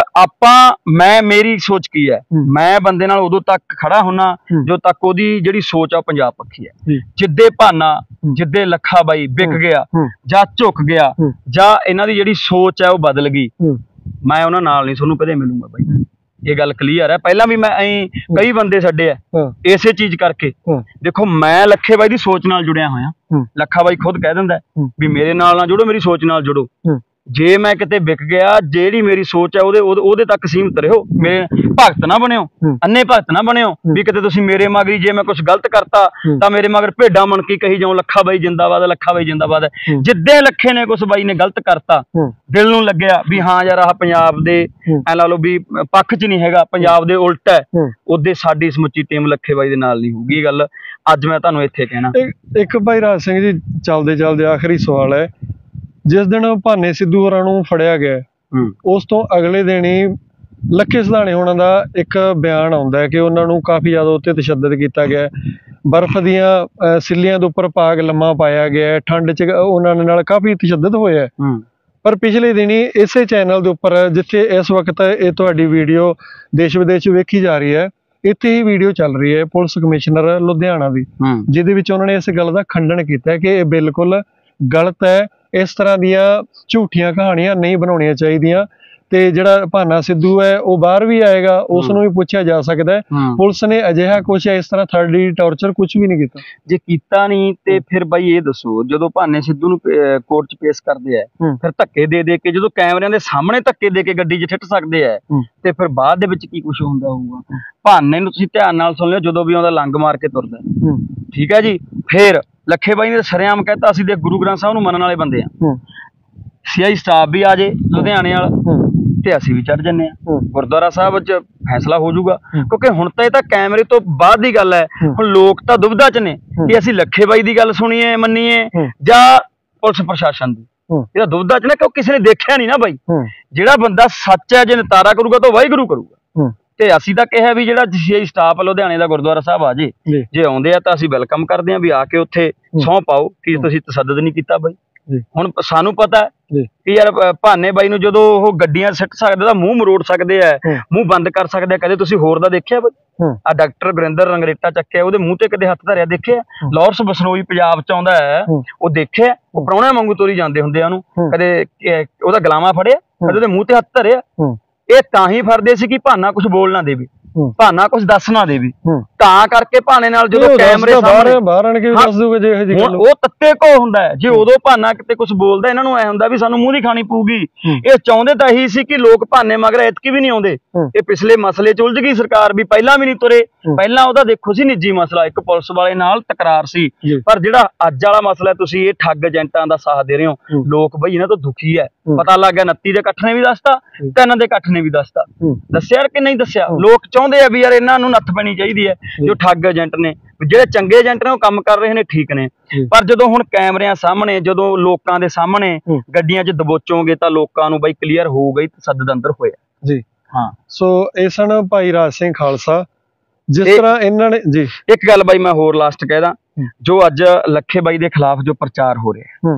ਮੇਰੀ ਸੋਚ ਕੀ ਹੈ, ਮੈਂ ਬੰਦੇ ਨਾਲ ਉਦੋਂ ਤੱਕ ਖੜਾ ਹੁੰਨਾ ਜਦੋਂ ਤੱਕ ਉਹਦੀ ਜਿਹੜੀ ਸੋਚ ਆ ਪੰਜਾਬ ਪੱਖੀ ਹੈ। ਜਿੱਦੇ ਭਾਨਾ ਜਿੱਦੇ ਲੱਖਾ ਬਾਈ ਵਿਕ ਗਿਆ ਜਾਂ ਝੁਕ ਗਿਆ ਜਾਂ ਇਹਨਾਂ ਦੀ ਜਿਹੜੀ ਸੋਚ ਹੈ ਉਹ ਬਦਲ ਗਈ, ਮੈਂ ਉਹਨਾਂ ਨਾਲ ਨਹੀਂ ਤੁਹਾਨੂੰ ਕਦੇ ਮਿਲੂੰਗਾ ਬਾਈ। ਇਹ ਗੱਲ ਕਲੀਅਰ ਹੈ। ਪਹਿਲਾਂ ਵੀ ਮੈਂ ਕਈ ਬੰਦੇ ਛੱਡੇ ਆ ਇਸੇ ਚੀਜ਼ ਕਰਕੇ। ਦੇਖੋ ਮੈਂ ਲੱਖੇ ਬਾਈ ਦੀ ਸੋਚ ਨਾਲ ਜੁੜਿਆ ਹੋਇਆ, ਲੱਖਾ ਬਾਈ ਖੁਦ ਕਹਿ ਦਿੰਦਾ ਵੀ ਮੇਰੇ ਨਾਲ ਨਾ ਜੁੜੋ, ਮੇਰੀ ਸੋਚ ਨਾਲ ਜੁੜੋ। ਜੇ ਮੈਂ ਕਿਤੇ ਵਿਕ ਗਿਆ, ਜਿਹੜੀ ਮੇਰੀ ਸੋਚ ਹੈ ਉਹਦੇ ਤੱਕ ਸੀਮਤ ਰਹੋ, ਮੇਰੇ ਭਗਤ ਨਾ ਬਣਿਓ, ਅੰਨੇ ਭਗਤ ਨਾ ਬਣਿਓ ਵੀ ਕਿਤੇ ਤੁਸੀਂ ਮੇਰੇ ਮਗਰੀ ਜੇ ਮੈਂ ਕੁਝ ਗਲਤ ਕਰਤਾ ਤਾਂ ਮੇਰੇ ਮਗਰ ਭੇਡਾਂ ਮਣ ਕੇ ਕਹੀ ਜਾਓ ਲੱਖਾ ਬਾਈ ਜਿੰਦਾਬਾਦ, ਲੱਖਾ ਬਾਈ ਜਿੰਦਾਬਾਦ। ਜਿੱਦੇ ਲੱਖੇ ਨੇ ਕੁਛ ਬਾਈ ਨੇ ਗਲਤ ਕਰਤਾ, ਦਿਲ ਨੂੰ ਲੱਗਿਆ ਵੀ ਹਾਂ ਯਾਰ ਆਹ ਪੰਜਾਬ ਦੇ ਐ ਲਾ ਲਓ ਵੀ ਪੱਖ 'ਚ ਨਹੀਂ ਹੈਗਾ, ਪੰਜਾਬ ਦੇ ਉਲਟ ਹੈ, ਉਹਦੇ ਸਾਡੀ ਸਮੁੱਚੀ ਟੀਮ ਲੱਖੇ ਬਾਈ ਦੇ ਨਾਲ ਨਹੀਂ ਹੋਊਗੀ। ਇਹ ਗੱਲ ਅੱਜ ਮੈਂ ਤੁਹਾਨੂੰ ਇੱਥੇ ਕਹਿਣਾ। ਇੱਕ ਭਾਈ ਰਾਜ ਸਿੰਘ ਜੀ, ਚੱਲਦੇ ਚੱਲਦੇ ਆਖਰੀ ਸਵਾਲ ਹੈ, ਜਿਸ ਦਿਨ ਭਾਨੇ ਸਿੱਧੂ ਹੋਰਾਂ ਨੂੰ ਫੜਿਆ ਗਿਆ, ਉਸ ਤੋਂ ਅਗਲੇ ਦਿਨ ਹੀ ਲੱਖੇ ਸਿਧਾਣੇ ਹੋਣਾ ਦਾ ਇੱਕ ਬਿਆਨ ਆਉਂਦਾ ਹੈ ਕਿ ਉਹਨਾਂ ਨੂੰ ਕਾਫੀ ਜ਼ਿਆਦਾ ਉੱਤੇ ਤਸ਼ੱਦਦ ਕੀਤਾ ਗਿਆ, ਬਰਫ਼ ਦੀਆਂ ਸਿੱਲੀਆਂ ਦੇ ਉੱਪਰ ਪਾਗ ਲੰਮਾ ਪਾਇਆ ਗਿਆ, ਠੰਡ 'ਚ ਉਹਨਾਂ ਨਾਲ ਕਾਫੀ ਤਸ਼ੱਦਦ ਹੋਇਆ। ਪਰ ਪਿਛਲੇ ਦਿਨੀ ਇਸੇ ਚੈਨਲ ਦੇ ਉੱਪਰ, ਜਿੱਥੇ ਇਸ ਵਕਤ ਇਹ ਤੁਹਾਡੀ ਵੀਡੀਓ ਦੇਸ਼ ਵਿਦੇਸ਼ ਵੇਖੀ ਜਾ ਰਹੀ ਹੈ, ਇੱਥੇ ਹੀ ਵੀਡੀਓ ਚੱਲ ਰਹੀ ਹੈ ਪੁਲਿਸ ਕਮਿਸ਼ਨਰ ਲੁਧਿਆਣਾ ਦੀ, ਜਿਹਦੇ ਵਿੱਚ ਉਹਨਾਂ ਨੇ ਇਸ ਗੱਲ ਦਾ ਖੰਡਨ ਕੀਤਾ ਕਿ ਇਹ ਬਿਲਕੁਲ ਗਲਤ ਹੈ, ਇਸ ਤਰ੍ਹਾਂ ਦੀਆਂ ਝੂਠੀਆਂ ਕਹਾਣੀਆਂ ਨਹੀਂ ਬਣਾਉਣੀਆਂ ਚਾਹੀਦੀਆਂ। ਤੇ ਜਿਹੜਾ ਭਾਨਾ ਸਿੱਧੂ ਹੈ ਉਹ ਬਾਹਰ ਵੀ ਆਏਗਾ, ਉਸ ਨੂੰ ਵੀ ਪੁੱਛਿਆ ਜਾ ਸਕਦਾ ਹੈ। ਪੁਲਿਸ ਨੇ ਅਜਿਹਾ ਕੁਛ ਇਸ ਤਰ੍ਹਾਂ ਥਰਡ ਡਿਗਰੀ ਟਾਰਚਰ ਕੁਝ ਵੀ ਨਹੀਂ ਕੀਤਾ। ਜੇ ਕੀਤਾ ਨਹੀਂ ਤੇ ਫਿਰ ਬਾਈ ਇਹ ਦੱਸੋ, ਜਦੋਂ ਭਾਨੇ ਸਿੱਧੂ ਨੂੰ ਕੋਰਟ 'ਚ ਪੇਸ਼ ਕਰਦੇ ਆ, ਫਿਰ ਧੱਕੇ ਦੇ ਕੇ, ਜਦੋਂ ਕੈਮਰਿਆਂ ਦੇ ਸਾਹਮਣੇ ਧੱਕੇ ਦੇ ਕੇ ਗੱਡੀ 'ਚ ਸਿੱਟ ਸਕਦੇ ਆ, ਤੇ ਫਿਰ ਬਾਅਦ ਦੇ ਵਿੱਚ ਕੀ ਕੁਛ ਹੁੰਦਾ ਹੋਊਗਾ। ਭਾਨੇ ਨੂੰ ਤੁਸੀਂ ਧਿਆਨ ਨਾਲ ਸੁਣ ਲਿਓ, ਜਦੋਂ ਵੀ ਆਉਂਦਾ ਲੰਗ ਮਾਰ ਕੇ ਤੁਰਦਾ, ਠੀਕ ਹੈ ਜੀ। ਫਿਰ ਲੱਖੇ ਬਾਈ ਨੇ ਸਰੇਆਮ ਕਹਿਤਾ ਅਸੀਂ ਤੇ ਗੁਰੂ ਗ੍ਰੰਥ ਸਾਹਿਬ ਨੂੰ ਮੰਨਣ ਵਾਲੇ ਬੰਦੇ ਆ, CI ਸਟਾਫ ਵੀ ਆ ਜੇ ਲੁਧਿਆਣੇ ਵਾਲਾ ਤੇ ਅਸੀਂ ਵੀ ਚੜ ਜੰਨੇ ਆ, ਗੁਰਦੁਆਰਾ ਸਾਹਿਬ ਵਿੱਚ ਫੈਸਲਾ ਹੋ ਜਾਊਗਾ। ਕਿਉਂਕਿ ਹੁਣ ਤਾਂ ਇਹ ਤਾਂ ਕੈਮਰੇ ਤੋਂ ਬਾਅਦ ਦੀ ਗੱਲ ਹੈ, ਹੁਣ ਲੋਕ ਤਾਂ ਦੁਬਿਧਾ 'ਚ ਨੇ ਕਿ ਅਸੀਂ ਲੱਖੇ ਬਾਈ ਦੀ ਗੱਲ ਸੁਣੀਏ ਮੰਨੀਏ ਜਾਂ ਪੁਲਿਸ ਪ੍ਰਸ਼ਾਸਨ ਦੀ। ਇਹਦਾ ਦੁਬਿਧਾ 'ਚ ਨਾ, ਕਿਉਂ ਕਿਸੇ ਨੇ ਦੇਖਿਆ ਨਹੀਂ ਨਾ ਬਾਈ। ਜਿਹੜਾ ਬੰਦਾ ਸੱਚ ਹੈ, ਜੇ ਨਤਾਰਾ ਕਰੂਗਾ ਤਾਂ ਵਾਹਿਗੁਰੂ ਕਰੂਗਾ। ਤੇ ਅਸੀਂ ਤਾਂ ਕਿਹਾ ਵੀ ਜਿਹੜਾ CI ਸਟਾਫ ਲੁਧਿਆਣੇ ਦਾ ਗੁਰਦੁਆਰਾ ਸਾਹਿਬ ਆ ਜੇ ਆਉਂਦੇ ਆ ਤਾਂ ਅਸੀਂ ਵੈਲਕਮ ਕਰਦੇ ਆ ਵੀ ਆ ਕੇ ਉੱਥੇ ਸਹੁੰ ਪਾਓ ਕਿ ਤੁਸੀਂ ਤਸ਼ੱਦਦ ਨਹੀਂ ਕੀਤਾ ਬਾਈ। ਹੁਣ ਸਾਨੂੰ ਪਤਾ ਕਿ ਯਾਰ ਭਾਨੇ ਬਾਈ ਨੂੰ ਜਦੋਂ ਉਹ ਗੱਡੀਆਂ ਸਿੱਟ ਸਕਦੇ ਤਾਂ ਮੂੰਹ ਮਰੋੜ ਸਕਦੇ ਆ, ਮੂੰਹ ਬੰਦ ਕਰ ਸਕਦੇ ਆ। ਕਦੇ ਤੁਸੀਂ ਹੋਰ ਦਾ ਦੇਖਿਆ ਬਾਈ? ਆ ਡਾਕਟਰ ਗੁਰਿੰਦਰ ਰੰਗਰੇਟਾ ਚੱਕਿਆ, ਉਹਦੇ ਮੂੰਹ ਤੇ ਕਦੇ ਹੱਥ ਧਰਿਆ ਦੇਖਿਆ? ਲਾਰੈਂਸ ਬਿਸ਼ਨੋਈ ਪੰਜਾਬ 'ਚ ਆਉਂਦਾ ਹੈ, ਉਹ ਦੇਖਿਆ? ਉਹ ਪ੍ਰਾਹੁਣਿਆਂ ਵਾਂਗੂ ਤੋਰੀ ਜਾਂਦੇ ਹੁੰਦੇ ਆ ਉਹਨੂੰ, ਕਦੇ ਉਹਦਾ ਗਲਾਵਾਂ ਫੜਿਆ, ਕਦੇ ਉਹਦੇ ਮੂੰਹ ਤੇ ਹੱਥ ਧਰਿਆ? ਇਹ ਤਾਂ ਹੀ ਫੜਦੇ ਸੀ ਕਿ ਭਾਨਾ ਕੁਝ ਬੋਲ ਨਾ ਦੇਵੇ, ਭਾਨਾ ਕੁਝ ਦੱਸ ਨਾ ਦੇਵੇ, ਤਾਂ ਕਰਕੇ ਭਾਨੇ ਨਾਲ ਜਦੋਂ ਕੈਮਰੇ ਬਾਹਰ ਆਣ ਕੇ ਦੱਸ ਦੂਗੇ ਜੇ ਇਹ ਗੱਲ, ਉਹ ਤੱਤੇ ਕੋ ਹੁੰਦਾ ਹੈ। ਜੇ ਉਦੋਂ ਭਾਨਾ ਕਿਤੇ ਕੁਝ ਬੋਲਦਾ, ਇਹਨਾਂ ਨੂੰ ਐ ਹੁੰਦਾ ਵੀ ਸਾਨੂੰ ਮੂੰਹ ਦੀ ਖਾਣੀ ਪਊਗੀ। ਇਹ ਚਾਹੁੰਦੇ ਤਾਂ ਇਹੀ ਸੀ ਕਿ ਲੋਕ ਭਾਨੇ ਮਗਰ ਐਤਕੀ ਵੀ ਨਹੀਂ ਆਉਂਦੇ। ਇਹ ਪਿਛਲੇ ਮਸਲੇ 'ਚ ਉਲਝ ਗਈ ਸਰਕਾਰ, ਵੀ ਪਹਿਲਾਂ ਵੀ ਨਹੀਂ ਤੁਰੇ। ਪਹਿਲਾਂ ਉਹਦਾ ਦੇਖੋ ਸੀ ਨਿੱਜੀ ਮਸਲਾ, ਇੱਕ ਪੁਲਿਸ ਵਾਲੇ ਨਾਲ ਤਕਰਾਰ ਸੀ, ਪਰ ਜਿਹੜਾ ਅੱਜ ਵਾਲਾ ਮਸਲਾ ਤੁਸੀਂ ਇਹ ਠੱਗ ਏਜੰਟਾਂ ਦਾ ਸਾਥ ਦੇ ਰਹੇ ਹੋ, ਲੋਕ ਬਈ ਇਹਨਾਂ ਤੋਂ ਦੁਖੀ ਹੈ। ਪਤਾ ਲੱਗ ਗਿਆ 29 ਦੇ ਇਕੱਠ ਨੇ ਵੀ ਦੱਸਤਾ, 3 ਦੇ ਇਕੱਠ ਨੇ ਵੀ ਦੱਸਤਾ, ਦੱਸਿਆ ਕਿ ਨਹੀਂ ਦੱਸਿਆ? ਲੋਕ ਚਾਹੁੰਦੇ ਆ ਵੀ ਯਾਰ ਇਹਨਾਂ ਨੂੰ ਨੱਥ ਪੈਣੀ ਚਾਹੀਦੀ ਹੈ। ਜੋ ਠੱਗ ਏਜੰਟ ਨੇ, ਜਿਹੜੇ ਚੰਗੇ ਏਜੰਟ ਨੇ ਉਹ ਕੰਮ ਕਰ ਰਹੇ ਨੇ, ਠੀਕ ਨੇ, ਪਰ ਜਦੋਂ ਹੁਣ ਕੈਮਰਿਆਂ ਸਾਹਮਣੇ, ਜਦੋਂ ਲੋਕਾਂ ਦੇ ਸਾਹਮਣੇ ਗੱਡੀਆਂ 'ਚ ਦਬੋਚੋਗੇ ਤਾਂ ਲੋਕਾਂ ਨੂੰ ਬਈ ਕਲੀਅਰ ਹੋਊਗਾ ਹੀ ਤਸ਼ੱਦਦ ਅੰਦਰ ਹੋਇਆ ਜੀ। ਹਾਂ, ਸੋ ਇਹ ਸਨ ਭਾਈ ਰਾਜ ਸਿੰਘ ਖਾਲਸਾ। ਜਿਸ ਤਰ੍ਹਾਂ ਇਹਨਾਂ ਨੇ ਜੀ, ਇੱਕ ਗੱਲ ਬਾਈ ਮੈਂ ਹੋਰ ਲਾਸਟ ਕਹਿਦਾ, ਜੋ ਅੱਜ ਲੱਖੇ ਬਾਈ ਦੇ ਖਿਲਾਫ ਜੋ ਪ੍ਰਚਾਰ ਹੋ ਰਿਹਾ,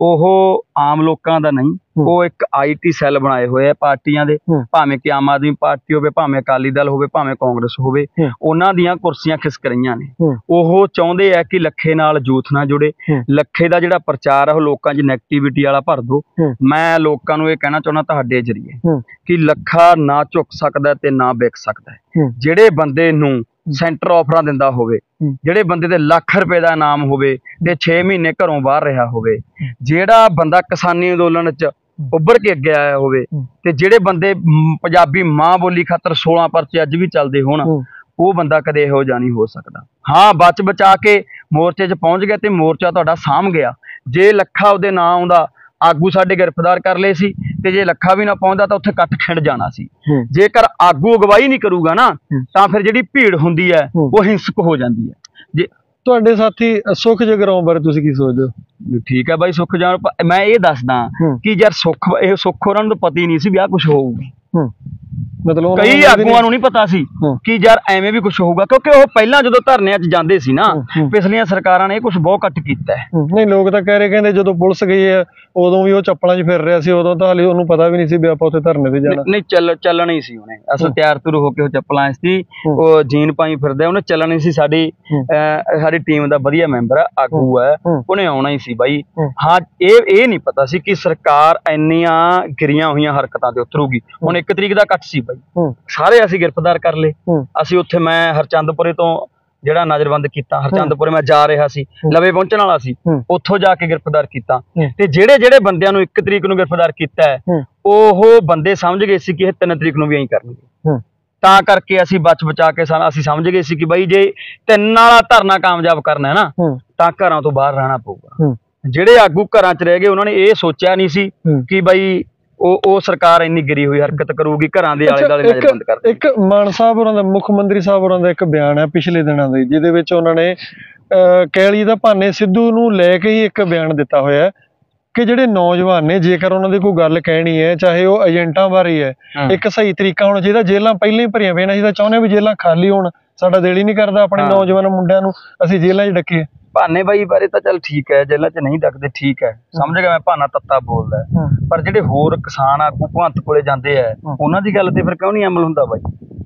ਉਹ ਆਮ ਲੋਕਾਂ ਦਾ ਨਹੀਂ, ਉਹ ਇੱਕ IT ਸੈੱਲ ਬਣਾਏ ਹੋਏ ਆ ਪਾਰਟੀਆਂ ਦੇ, ਭਾਵੇਂ ਕਿ ਆਮ ਆਦਮੀ ਪਾਰਟੀ ਹੋਵੇ, ਭਾਵੇਂ ਅਕਾਲੀ ਦਲ ਹੋਵੇ, ਭਾਵੇਂ ਕਾਂਗਰਸ ਹੋਵੇ, ਉਹਨਾਂ ਦੀਆਂ ਕੁਰਸੀਆਂ ਖਿਸਕ ਰਹੀਆਂ ਨੇ। ਉਹ ਚਾਹੁੰਦੇ ਆ ਕਿ ਲੱਖੇ ਨਾਲ ਯੂਥ ਨਾ ਜੁੜੇ, ਲੱਖੇ ਦਾ ਜਿਹੜਾ ਪ੍ਰਚਾਰ ਆ ਉਹ ਲੋਕਾਂ 'ਚ ਨੈਗੇਟਿਵਿਟੀ ਵਾਲਾ ਭਰ ਦੋ। ਮੈਂ ਲੋਕਾਂ ਨੂੰ ਇਹ ਕਹਿਣਾ ਚਾਹੁੰਦਾ ਤੁਹਾਡੇ ਜਰੀਏ ਕਿ ਲੱਖਾ ਨਾ ਝੁਕ ਸਕਦਾ ਤੇ ਨਾ ਵਿਕ ਸਕਦਾ। ਜਿਹੜੇ ਬੰਦੇ ਨੂੰ ਸੈਂਟਰ ਆਫਰਾਂ ਦਿੰਦਾ ਹੋਵੇ, ਜਿਹੜੇ ਬੰਦੇ ਤੇ ਲੱਖ ਰੁਪਏ ਦਾ ਇਨਾਮ ਹੋਵੇ ਤੇ 6 ਮਹੀਨੇ ਘਰੋਂ ਬਾਹਰ ਰਿਹਾ ਹੋਵੇ, ਜਿਹੜਾ ਬੰਦਾ ਕਿਸਾਨੀ ਅੰਦੋਲਨ 'ਚ ਉੱਭਰ ਕੇ ਅੱਗੇ ਆਇਆ ਹੋਵੇ, ਤੇ ਜਿਹੜੇ ਬੰਦੇ ਪੰਜਾਬੀ ਮਾਂ ਬੋਲੀ ਖਾਤਰ 16 ਪਰਚੇ ਅੱਜ ਵੀ ਚੱਲਦੇ ਹੋਣ, ਉਹ ਬੰਦਾ ਕਦੇ ਇਹੋ ਜਿਹਾ ਨਹੀਂ ਹੋ ਸਕਦਾ। ਹਾਂ, ਬਚ ਬਚਾ ਕੇ ਮੋਰਚੇ 'ਚ ਪਹੁੰਚ ਗਿਆ ਤੇ ਮੋਰਚਾ ਤੁਹਾਡਾ ਸਾਂਭ ਗਿਆ। ਜੇ ਲੱਖਾ ਉਹਦੇ ਨਾਂ ਆਉਂਦਾ, ਆਗੂ ਸਾਡੇ ਗ੍ਰਿਫਤਾਰ ਕਰ ਲਏ ਸੀ, ਤੇ ਜੇ ਲੱਖਾ ਵੀ ਨਾ ਪਹੁੰਚਦਾ ਤਾਂ ਉੱਥੇ ਕੱਟ ਖਿੰਡ ਜਾਣਾ ਸੀ। ਜੇਕਰ ਆਗੂ ਅਗਵਾਈ ਨਹੀਂ ਕਰੂਗਾ ਨਾ, ਤਾਂ ਫਿਰ ਜਿਹੜੀ ਭੀੜ ਹੁੰਦੀ ਹੈ ਉਹ ਹਿੰਸਕ ਹੋ ਜਾਂਦੀ ਹੈ। ਜੇ ਤੁਹਾਡੇ ਸਾਥੀ ਸੁਖ ਜਗਰਾਉਂ ਬਾਰੇ ਤੁਸੀਂ ਕੀ ਸੋਚਦੇ ਹੋ? ਠੀਕ ਹੈ ਬਾਈ, ਸੁਖ ਜਾਣ, ਮੈਂ ਇਹ ਦੱਸਦਾ ਕਿ ਯਾਰ ਸੁੱਖ ਉਹਨਾਂ ਨੂੰ ਤਾਂ ਪਤਾ ਹੀ ਨਹੀਂ ਸੀ ਵੀ ਆਹ ਕੁਛ ਹੋਊਗਾ। ਮਤਲਬ ਕਈ ਆਗੂਆਂ ਨੂੰ ਨਹੀਂ ਪਤਾ ਸੀ ਕਿ ਯਾਰ ਐਵੇਂ ਵੀ ਕੁਝ ਹੋਊਗਾ, ਕਿਉਂਕਿ ਉਹ ਪਹਿਲਾਂ ਜਦੋਂ ਧਰਨਿਆਂ 'ਚ ਜਾਂਦੇ ਸੀ ਨਾ, ਪਿਛਲੀਆਂ ਸਰਕਾਰਾਂ ਨੇ ਇਹ ਕੁਝ ਬਹੁਤ ਘੱਟ ਕੀਤਾ ਹੈ। ਨਹੀਂ, ਲੋਕ ਤਾਂ ਕਹਿ ਰਹੇ, ਕਹਿੰਦੇ ਜਦੋਂ ਪੁਲਿਸ ਗਈ ਹੈ ਉਦੋਂ ਵੀ ਉਹ ਚੱਪਲਾਂ 'ਚ ਫਿਰ ਰਿਹਾ ਸੀ, ਉਦੋਂ ਤਾਂ ਹਾਲੇ ਉਹਨੂੰ ਪਤਾ ਵੀ ਨਹੀਂ ਸੀ ਵੀ ਆਪਾਂ ਉੱਥੇ ਧਰਨੇ ਤੇ ਜਾਣਾ। ਨਹੀਂ, ਚੱਲਣਾ ਹੀ ਸੀ ਉਹਨੇ, ਅਸਲ ਤਿਆਰ ਤੁਰ ਹੋ ਕੇ ਉਹ ਚੱਪਲਾਂ ਸੀ, ਉਹ ਜੀਨ ਪਾਈ ਫਿਰਦਾ, ਉਹਨੇ ਚੱਲਣਾ ਹੀ ਸੀ। ਸਾਡੀ ਟੀਮ ਦਾ ਵਧੀਆ ਮੈਂਬਰ ਆ, ਆਗੂ ਹੈ, ਉਹਨੇ ਆਉਣਾ ਹੀ ਸੀ ਬਾਈ। ਹਾਂ, ਇਹ ਨਹੀਂ ਪਤਾ ਸੀ ਕਿ ਸਰਕਾਰ ਇੰਨੀਆਂ ਗਿਰੀਆਂ ਹੋਈਆਂ ਹਰਕਤਾਂ ਤੇ ਉਤਰੂਗੀ। ਹੁਣ 1 ਤਰੀਕ ਦਾ ਇਕੱਠ ਸੀ ਬਾਈ, ਸਾਰੇ ਅਸੀਂ ਗ੍ਰਿਫਤਾਰ ਕਰ ਲਏ। ਅਸੀਂ ਉੱਥੇ, ਮੈਂ ਹਰਚੰਦਪੁਰੇ ਤੋਂ ਜਿਹੜਾ ਨਜ਼ਰਬੰਦ ਕੀਤਾ, ਹਰਚੰਦਪੁਰੇ ਮੈਂ ਜਾ ਰਿਹਾ ਸੀ, ਲਵੇ ਪਹੁੰਚਣ ਵਾਲਾ ਸੀ, ਉੱਥੋਂ ਜਾ ਕੇ ਗ੍ਰਿਫਤਾਰ ਕੀਤਾ। ਤੇ ਜਿਹੜੇ ਬੰਦਿਆਂ ਨੂੰ 1 ਤਰੀਕ ਨੂੰ ਗ੍ਰਿਫਤਾਰ ਕੀਤਾ ਹੈ, ਉਹ ਬੰਦੇ ਸਮਝ ਗਏ ਸੀ ਕਿ ਇਹ 3 ਤਰੀਕ ਨੂੰ ਵੀ ਐਂ ਕਰਨਗੇ। ਤਾਂ ਕਰਕੇ ਅਸੀਂ ਬਚ ਬਚਾ ਕੇ ਅਸੀਂ ਸਮਝ ਗਏ ਸੀ ਕਿ ਬਾਈ ਜੇ 3 ਵਾਲਾ ਧਰਨਾ ਕਾਮਯਾਬ ਕਰਨਾ ਹੈ ਨਾ, ਤਾਂ ਘਰਾਂ ਤੋਂ ਬਾਹਰ ਰਹਿਣਾ ਪਊਗਾ। ਜਿਹੜੇ ਆਗੂ ਘਰਾਂ 'ਚ ਰਹਿ ਗਏ, ਉਹਨਾਂ ਨੇ ਇਹ ਸੋਚਿਆ ਨਹੀਂ ਸੀ ਕਿ ਬਾਈ ਉਹ ਸਰਕਾਰ ਇੰਨੀ ਗਿਰੀ ਹੋਈ ਹਰਕਤ ਕਰੂਗੀ, ਘਰਾਂ ਦੇ ਆਲੇ ਦੁਆਲੇ ਨਜ਼ਰਬੰਦ ਕਰ ਦੇ। ਇੱਕ ਮਾਨ ਸਾਹਿਬ ਹੋਰਾਂ ਦਾ, ਮੁੱਖ ਮੰਤਰੀ ਸਾਹਿਬ ਹੋਰਾਂ ਦਾ ਇੱਕ ਬਿਆਨ ਹੈ ਪਿਛਲੇ ਦਿਨਾਂ ਦਾ, ਜਿਹਦੇ ਵਿੱਚ ਉਹਨਾਂ ਨੇ ਕੈਲੀ ਦਾ ਭਾਨੇ ਸਿੱਧੂ ਨੂੰ ਲੈ ਕੇ ਹੀ ਇੱਕ ਬਿਆਨ ਦਿੱਤਾ ਹੋਇਆ ਕਿ ਜਿਹੜੇ ਨੌਜਵਾਨ ਨੇ, ਜੇਕਰ ਉਹਨਾਂ ਦੀ ਕੋਈ ਗੱਲ ਕਹਿਣੀ ਹੈ, ਚਾਹੇ ਉਹ ਏਜੰਟਾਂ ਬਾਰੇ ਹੈ, ਇੱਕ ਸਹੀ ਤਰੀਕਾ ਹੋਣਾ ਚਾਹੀਦਾ। ਜੇਲ੍ਹਾਂ ਪਹਿਲਾਂ ਹੀ ਭਰੀਆਂ ਪਈਆਂ, ਅਸੀਂ ਤਾਂ ਚਾਹੁੰਦੇ ਵੀ ਜੇਲ੍ਹਾਂ ਖਾਲੀ ਹੋਣ, ਸਾਡਾ ਦਿਲ ਹੀ ਨਹੀਂ ਕਰਦਾ ਆਪਣੇ ਨੌਜਵਾਨ ਮੁੰਡਿਆਂ ਨੂੰ ਅਸੀਂ ਜੇਲ੍ਹਾਂ 'ਚ ਡੱਕੀਏ। ਭਾਨੇ ਬਾਈ ਬਾਰੇ ਤਾਂ ਚੱਲ ਠੀਕ ਹੈ, ਜੇਲ੍ਹਾਂ 'ਚ ਨਹੀਂ ਡੱਕਦੇ, ਠੀਕ ਹੈ, ਸਮਝ ਗਿਆ ਮੈਂ, ਭਾਨਾ ਤੱਤਾ ਬੋਲਦਾ, ਪਰ ਜਿਹੜੇ ਹੋਰ ਕਿਸਾਨ ਆਗੂ ਭਗਵੰਤ ਕੋਲੇ ਜਾਂਦੇ ਆ, ਉਹਨਾਂ ਦੀ ਗੱਲ ਤੇ ਫਿਰ ਕਿਉਂ ਨਹੀਂ ਅਮਲ ਹੁੰਦਾ ਬਾਈ?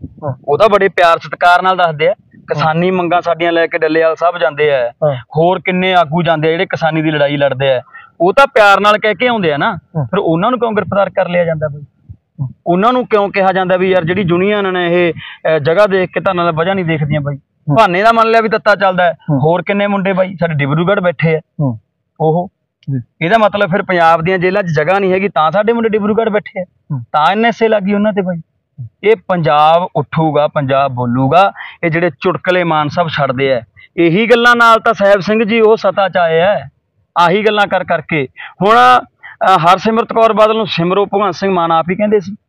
ਉਹ ਤਾਂ ਬੜੇ ਪਿਆਰ ਸਤਿਕਾਰ ਨਾਲ ਦੱਸਦੇ ਆ, ਕਿਸਾਨੀ ਮੰਗਾਂ ਸਾਡੀਆਂ ਲੈ ਕੇ ਡੱਲੇਵਾਲ ਸਾਹਿਬ ਜਾਂਦੇ ਆ, ਹੋਰ ਕਿੰਨੇ ਆਗੂ ਜਾਂਦੇ ਆ ਜਿਹੜੇ ਕਿਸਾਨੀ ਦੀ ਲੜਾਈ ਲੜਦੇ ਆ, ਉਹ ਤਾਂ ਪਿਆਰ ਨਾਲ ਕਹਿ ਕੇ ਆਉਂਦੇ ਆ ਨਾ। ਫਿਰ ਉਹਨਾਂ ਨੂੰ ਕਿਉਂ ਗ੍ਰਿਫਤਾਰ ਕਰ ਲਿਆ ਜਾਂਦਾ ਬਾਈ? ਉਹਨਾਂ ਨੂੰ ਕਿਉਂ ਕਿਹਾ ਜਾਂਦਾ ਵੀ ਯਾਰ ਜਿਹੜੀ ਯੂਨੀਅਨ ਨੇ ਇਹ ਜਗ੍ਹਾ ਦੇਖ ਕੇ ਧਰਨਾ ਦਾ ਵਜ੍ਹਾ ਨਹੀਂ ਦੇਖਦੀਆਂ ਬਾਈ? ਭਾਨੇ ਦਾ ਮੰਨ ਲਿਆ ਵੀ ਤੱਤਾ ਚੱਲਦਾ, ਹੋਰ ਕਿੰਨੇ ਮੁੰਡੇ ਬਾਈ ਸਾਡੇ ਡਿਬਰੂਗੜ੍ਹ ਬੈਠੇ ਆ, ਉਹ ਇਹਦਾ ਮਤਲਬ ਫਿਰ ਪੰਜਾਬ ਦੀਆਂ ਜੇਲ੍ਹਾਂ 'ਚ ਜਗ੍ਹਾ ਨਹੀਂ ਹੈਗੀ ਤਾਂ ਸਾਡੇ ਮੁੰਡੇ ਡਿਬਰੂਗੜ੍ਹ ਬੈਠੇ ਆ, ਤਾਂ NSA ਲੱਗੀ ਉਹਨਾਂ ਤੇ ਬਾਈ। ਇਹ ਪੰਜਾਬ ਉੱਠੂਗਾ, ਪੰਜਾਬ ਬੋਲੂਗਾ। ਇਹ ਜਿਹੜੇ ਚੁਟਕਲੇ ਮਾਨ ਸਾਹਿਬ ਛੱਡਦੇ ਆ, ਇਹੀ ਗੱਲਾਂ ਨਾਲ ਤਾਂ ਸਾਹਿਬ ਸਿੰਘ ਜੀ ਉਹ ਸੱਤਾ 'ਚ ਆਏ ਆ, ਆਹੀ ਗੱਲਾਂ ਕਰ ਕਰਕੇ। ਹੁਣ ਹਰਸਿਮਰਤ ਕੌਰ ਬਾਦਲ ਨੂੰ ਸਿਮਰੋ ਭਗਵੰਤ ਸਿੰਘ ਮਾਨ ਆਪ ਹੀ ਕਹਿੰਦੇ ਸੀ,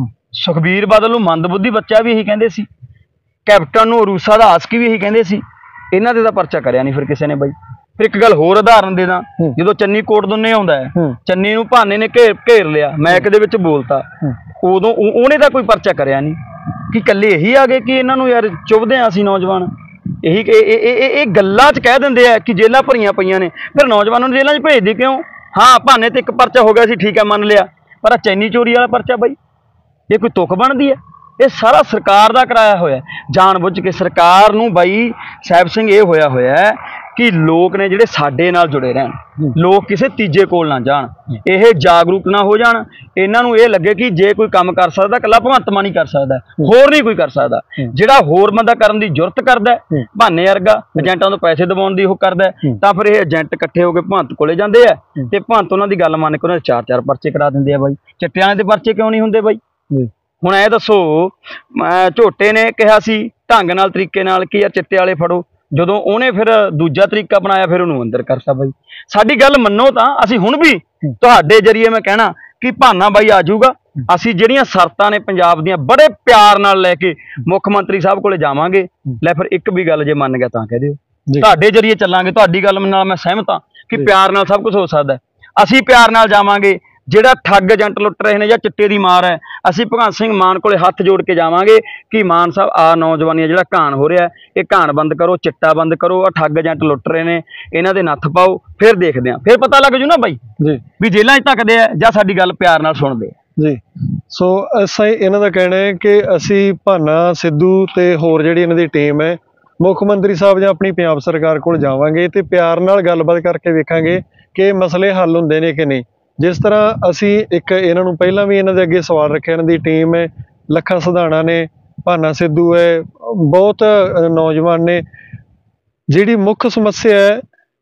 ਸੁਖਬੀਰ ਬਾਦਲ ਨੂੰ ਮੰਦਬੁੱਧੀ ਬੱਚਾ ਵੀ ਇਹੀ ਕਹਿੰਦੇ ਸੀ, ਕੈਪਟਨ ਨੂੰ ਅਰੂਸਾ ਦਾ ਆਸਕੀ ਵੀ ਇਹੀ ਕਹਿੰਦੇ ਸੀ। ਇਹਨਾਂ ਦੇ ਤਾਂ ਪਰਚਾ ਕਰਿਆ ਨਹੀਂ ਫਿਰ ਕਿਸੇ ਨੇ ਬਾਈ। ਫਿਰ ਇੱਕ ਗੱਲ ਹੋਰ ਉਦਾਹਰਨ ਦੇ ਦਾਂ, ਜਦੋਂ ਚੰਨੀ ਕੋਟ ਦੋਨੇ ਆਉਂਦਾ ਹੈ, ਚੰਨੀ ਨੂੰ ਭਾਨੇ ਨੇ ਘੇਰ ਲਿਆ, ਮੈਕ ਦੇ ਵਿੱਚ ਬੋਲਤਾ, ਉਦੋਂ ਉਹਨੇ ਤਾਂ ਕੋਈ ਪਰਚਾ ਕਰਿਆ ਨਹੀਂ। ਕਿ ਇਕੱਲੇ ਇਹੀ ਆ ਗਏ ਕਿ ਇਹਨਾਂ ਨੂੰ ਯਾਰ ਚੁੱਭਦੇ ਆ ਅਸੀਂ ਨੌਜਵਾਨ? ਇਹੀ ਇਹ ਗੱਲਾਂ 'ਚ ਕਹਿ ਦਿੰਦੇ ਆ ਕਿ ਜੇਲ੍ਹਾਂ ਭਰੀਆਂ ਪਈਆਂ ਨੇ, ਫਿਰ ਨੌਜਵਾਨਾਂ ਨੂੰ ਜੇਲ੍ਹਾਂ 'ਚ ਭੇਜਦੇ ਕਿਉਂ? ਹਾਂ, ਭਾਨੇ ਤੇ ਇੱਕ ਪਰਚਾ ਹੋ ਗਿਆ ਸੀ, ਠੀਕ ਹੈ, ਮੰਨ ਲਿਆ, ਪਰ ਚੈਨੀ ਚੋਰੀ ਵਾਲਾ ਪਰਚਾ ਬਾਈ, ਇਹ ਕੋਈ ਤੁਕ ਬਣਦੀ ਹੈ? ਇਹ ਸਾਰਾ ਸਰਕਾਰ ਦਾ ਕਰਾਇਆ ਹੋਇਆ, ਜਾਣ ਬੁੱਝ ਕੇ ਸਰਕਾਰ ਨੂੰ ਬਾਈ ਸਾਹਿਬ ਸਿੰਘ ਇਹ ਹੋਇਆ ਕਿ ਲੋਕ ਨੇ ਜਿਹੜੇ ਸਾਡੇ ਨਾਲ ਜੁੜੇ ਰਹਿਣ, ਲੋਕ ਕਿਸੇ ਤੀਜੇ ਕੋਲ ਨਾ ਜਾਣ, ਇਹ ਜਾਗਰੂਕ ਨਾ ਹੋ ਜਾਣ, ਇਹਨਾਂ ਨੂੰ ਇਹ ਲੱਗੇ ਕਿ ਜੇ ਕੋਈ ਕੰਮ ਕਰ ਸਕਦਾ ਇਕੱਲਾ ਭਗਵੰਤ ਮਾਨ ਹੀ ਕਰ ਸਕਦਾ, ਹੋਰ ਨਹੀਂ ਕੋਈ ਕਰ ਸਕਦਾ। ਜਿਹੜਾ ਹੋਰ ਬੰਦਾ ਕਰਨ ਦੀ ਜੁਰਤ ਕਰਦਾ, ਭਾਨੇ ਵਰਗਾ ਏਜੰਟਾਂ ਤੋਂ ਪੈਸੇ ਦਬਾਉਣ ਦੀ ਉਹ ਕਰਦਾ, ਤਾਂ ਫਿਰ ਇਹ ਏਜੰਟ ਇਕੱਠੇ ਹੋ ਕੇ ਭਗਵੰਤ ਕੋਲੇ ਜਾਂਦੇ ਆ ਤੇ ਭਗਵੰਤ ਉਹਨਾਂ ਦੀ ਗੱਲ ਮੰਨ ਕੇ ਉਹਨਾਂ ਦੇ 4-4 ਪਰਚੇ ਕਰਾ ਦਿੰਦੇ ਆ ਬਾਈ। ਚਿੱਟਿਆਂ ਦੇ ਪਰਚੇ ਕਿਉਂ ਨਹੀਂ ਹੁੰਦੇ ਬਾਈ? ਹੁਣ ਇਹ ਦੱਸੋ, ਝੋਟੇ ਨੇ ਕਿਹਾ ਸੀ ਢੰਗ ਨਾਲ, ਤਰੀਕੇ ਨਾਲ ਕਿ ਯਾਰ ਚਿੱਟੇ ਵਾਲੇ ਫੜੋ, ਜਦੋਂ ਉਹਨੇ ਫਿਰ ਦੂਜਾ ਤਰੀਕਾ ਬਣਾਇਆ, ਫਿਰ ਉਹਨੂੰ ਅੰਦਰ ਕਰਤਾ ਬਾਈ। ਸਾਡੀ ਗੱਲ ਮੰਨੋ ਤਾਂ ਅਸੀਂ ਹੁਣ ਵੀ ਤੁਹਾਡੇ ਜਰੀਏ ਮੈਂ ਕਹਿਣਾ ਕਿ ਭਾਨਾ ਬਾਈ ਆ ਜਾਊਗਾ, ਅਸੀਂ ਜਿਹੜੀਆਂ ਸ਼ਰਤਾਂ ਨੇ ਪੰਜਾਬ ਦੀਆਂ ਬੜੇ ਪਿਆਰ ਨਾਲ ਲੈ ਕੇ ਮੁੱਖ ਮੰਤਰੀ ਸਾਹਿਬ ਕੋਲੇ ਜਾਵਾਂਗੇ। ਲੈ ਫਿਰ ਇੱਕ ਵੀ ਗੱਲ ਜੇ ਮੰਨ ਗਿਆ ਤਾਂ ਕਹਿ ਦਿਓ, ਤੁਹਾਡੇ ਜਰੀਏ ਚੱਲਾਂਗੇ। ਤੁਹਾਡੀ ਗੱਲ ਨਾਲ ਮੈਂ ਸਹਿਮਤ ਹਾਂ ਕਿ ਪਿਆਰ ਨਾਲ ਸਭ ਕੁਝ ਹੋ ਸਕਦਾ, ਅਸੀਂ ਪਿਆਰ ਨਾਲ ਜਾਵਾਂਗੇ ਜਿਹੜਾ ਠੱਗ ਏਜੰਟ ਲੁੱਟ ਰਹੇ ਨੇ ਜਾਂ ਚਿੱਟੇ ਦੀ ਮਾਰ ਹੈ, ਅਸੀਂ ਭਗਵੰਤ ਸਿੰਘ ਮਾਨ ਕੋਲੇ ਹੱਥ ਜੋੜ ਕੇ ਜਾਵਾਂਗੇ ਕਿ ਮਾਨ ਸਾਹਿਬ ਆ ਨੌਜਵਾਨੀਆਂ ਜਿਹੜਾ ਘਾਣ ਹੋ ਰਿਹਾ, ਇਹ ਘਾਣ ਬੰਦ ਕਰੋ, ਚਿੱਟਾ ਬੰਦ ਕਰੋ, ਆ ਠੱਗ ਏਜੰਟ ਲੁੱਟ ਰਹੇ ਨੇ, ਇਹਨਾਂ ਦੇ ਨੱਥ ਪਾਓ, ਫਿਰ ਦੇਖਦੇ ਆ, ਫਿਰ ਪਤਾ ਲੱਗ ਜੂ ਨਾ ਬਾਈ ਜੀ ਵੀ ਜੇਲ੍ਹਾਂ 'ਚ ਧੱਕਦੇ ਆ ਜਾਂ ਸਾਡੀ ਗੱਲ ਪਿਆਰ ਨਾਲ ਸੁਣਦੇ ਆ ਜੀ। ਸੋ ਅਸਾਂ ਇਹਨਾਂ ਦਾ ਕਹਿਣਾ ਹੈ ਕਿ ਅਸੀਂ ਭਾਨਾ ਸਿੱਧੂ ਤੇ ਹੋਰ ਜਿਹੜੀ ਇਹਨਾਂ ਦੀ ਟੀਮ ਹੈ ਮੁੱਖ ਮੰਤਰੀ ਸਾਹਿਬ ਜਾਂ ਆਪਣੀ ਪੰਜਾਬ ਸਰਕਾਰ ਕੋਲ ਜਾਵਾਂਗੇ ਤੇ ਪਿਆਰ ਨਾਲ ਗੱਲਬਾਤ ਕਰਕੇ ਵੇਖਾਂਗੇ ਕਿ ਮਸਲੇ ਹੱਲ ਹੁੰਦੇ ਨੇ ਕਿ ਨਹੀਂ। ਜਿਸ ਤਰ੍ਹਾਂ ਅਸੀਂ ਇੱਕ ਇਹਨਾਂ ਨੂੰ ਪਹਿਲਾਂ ਵੀ ਇਹਨਾਂ ਦੇ ਅੱਗੇ ਸਵਾਲ ਰੱਖਿਆ, ਇਹਨਾਂ ਦੀ ਟੀਮ ਹੈ, ਲੱਖਾ ਸਿਧਾਣਾ ਨੇ, ਭਾਨਾ ਸਿੱਧੂ ਹੈ, ਬਹੁਤ ਨੌਜਵਾਨ ਨੇ। ਜਿਹੜੀ ਮੁੱਖ ਸਮੱਸਿਆ ਹੈ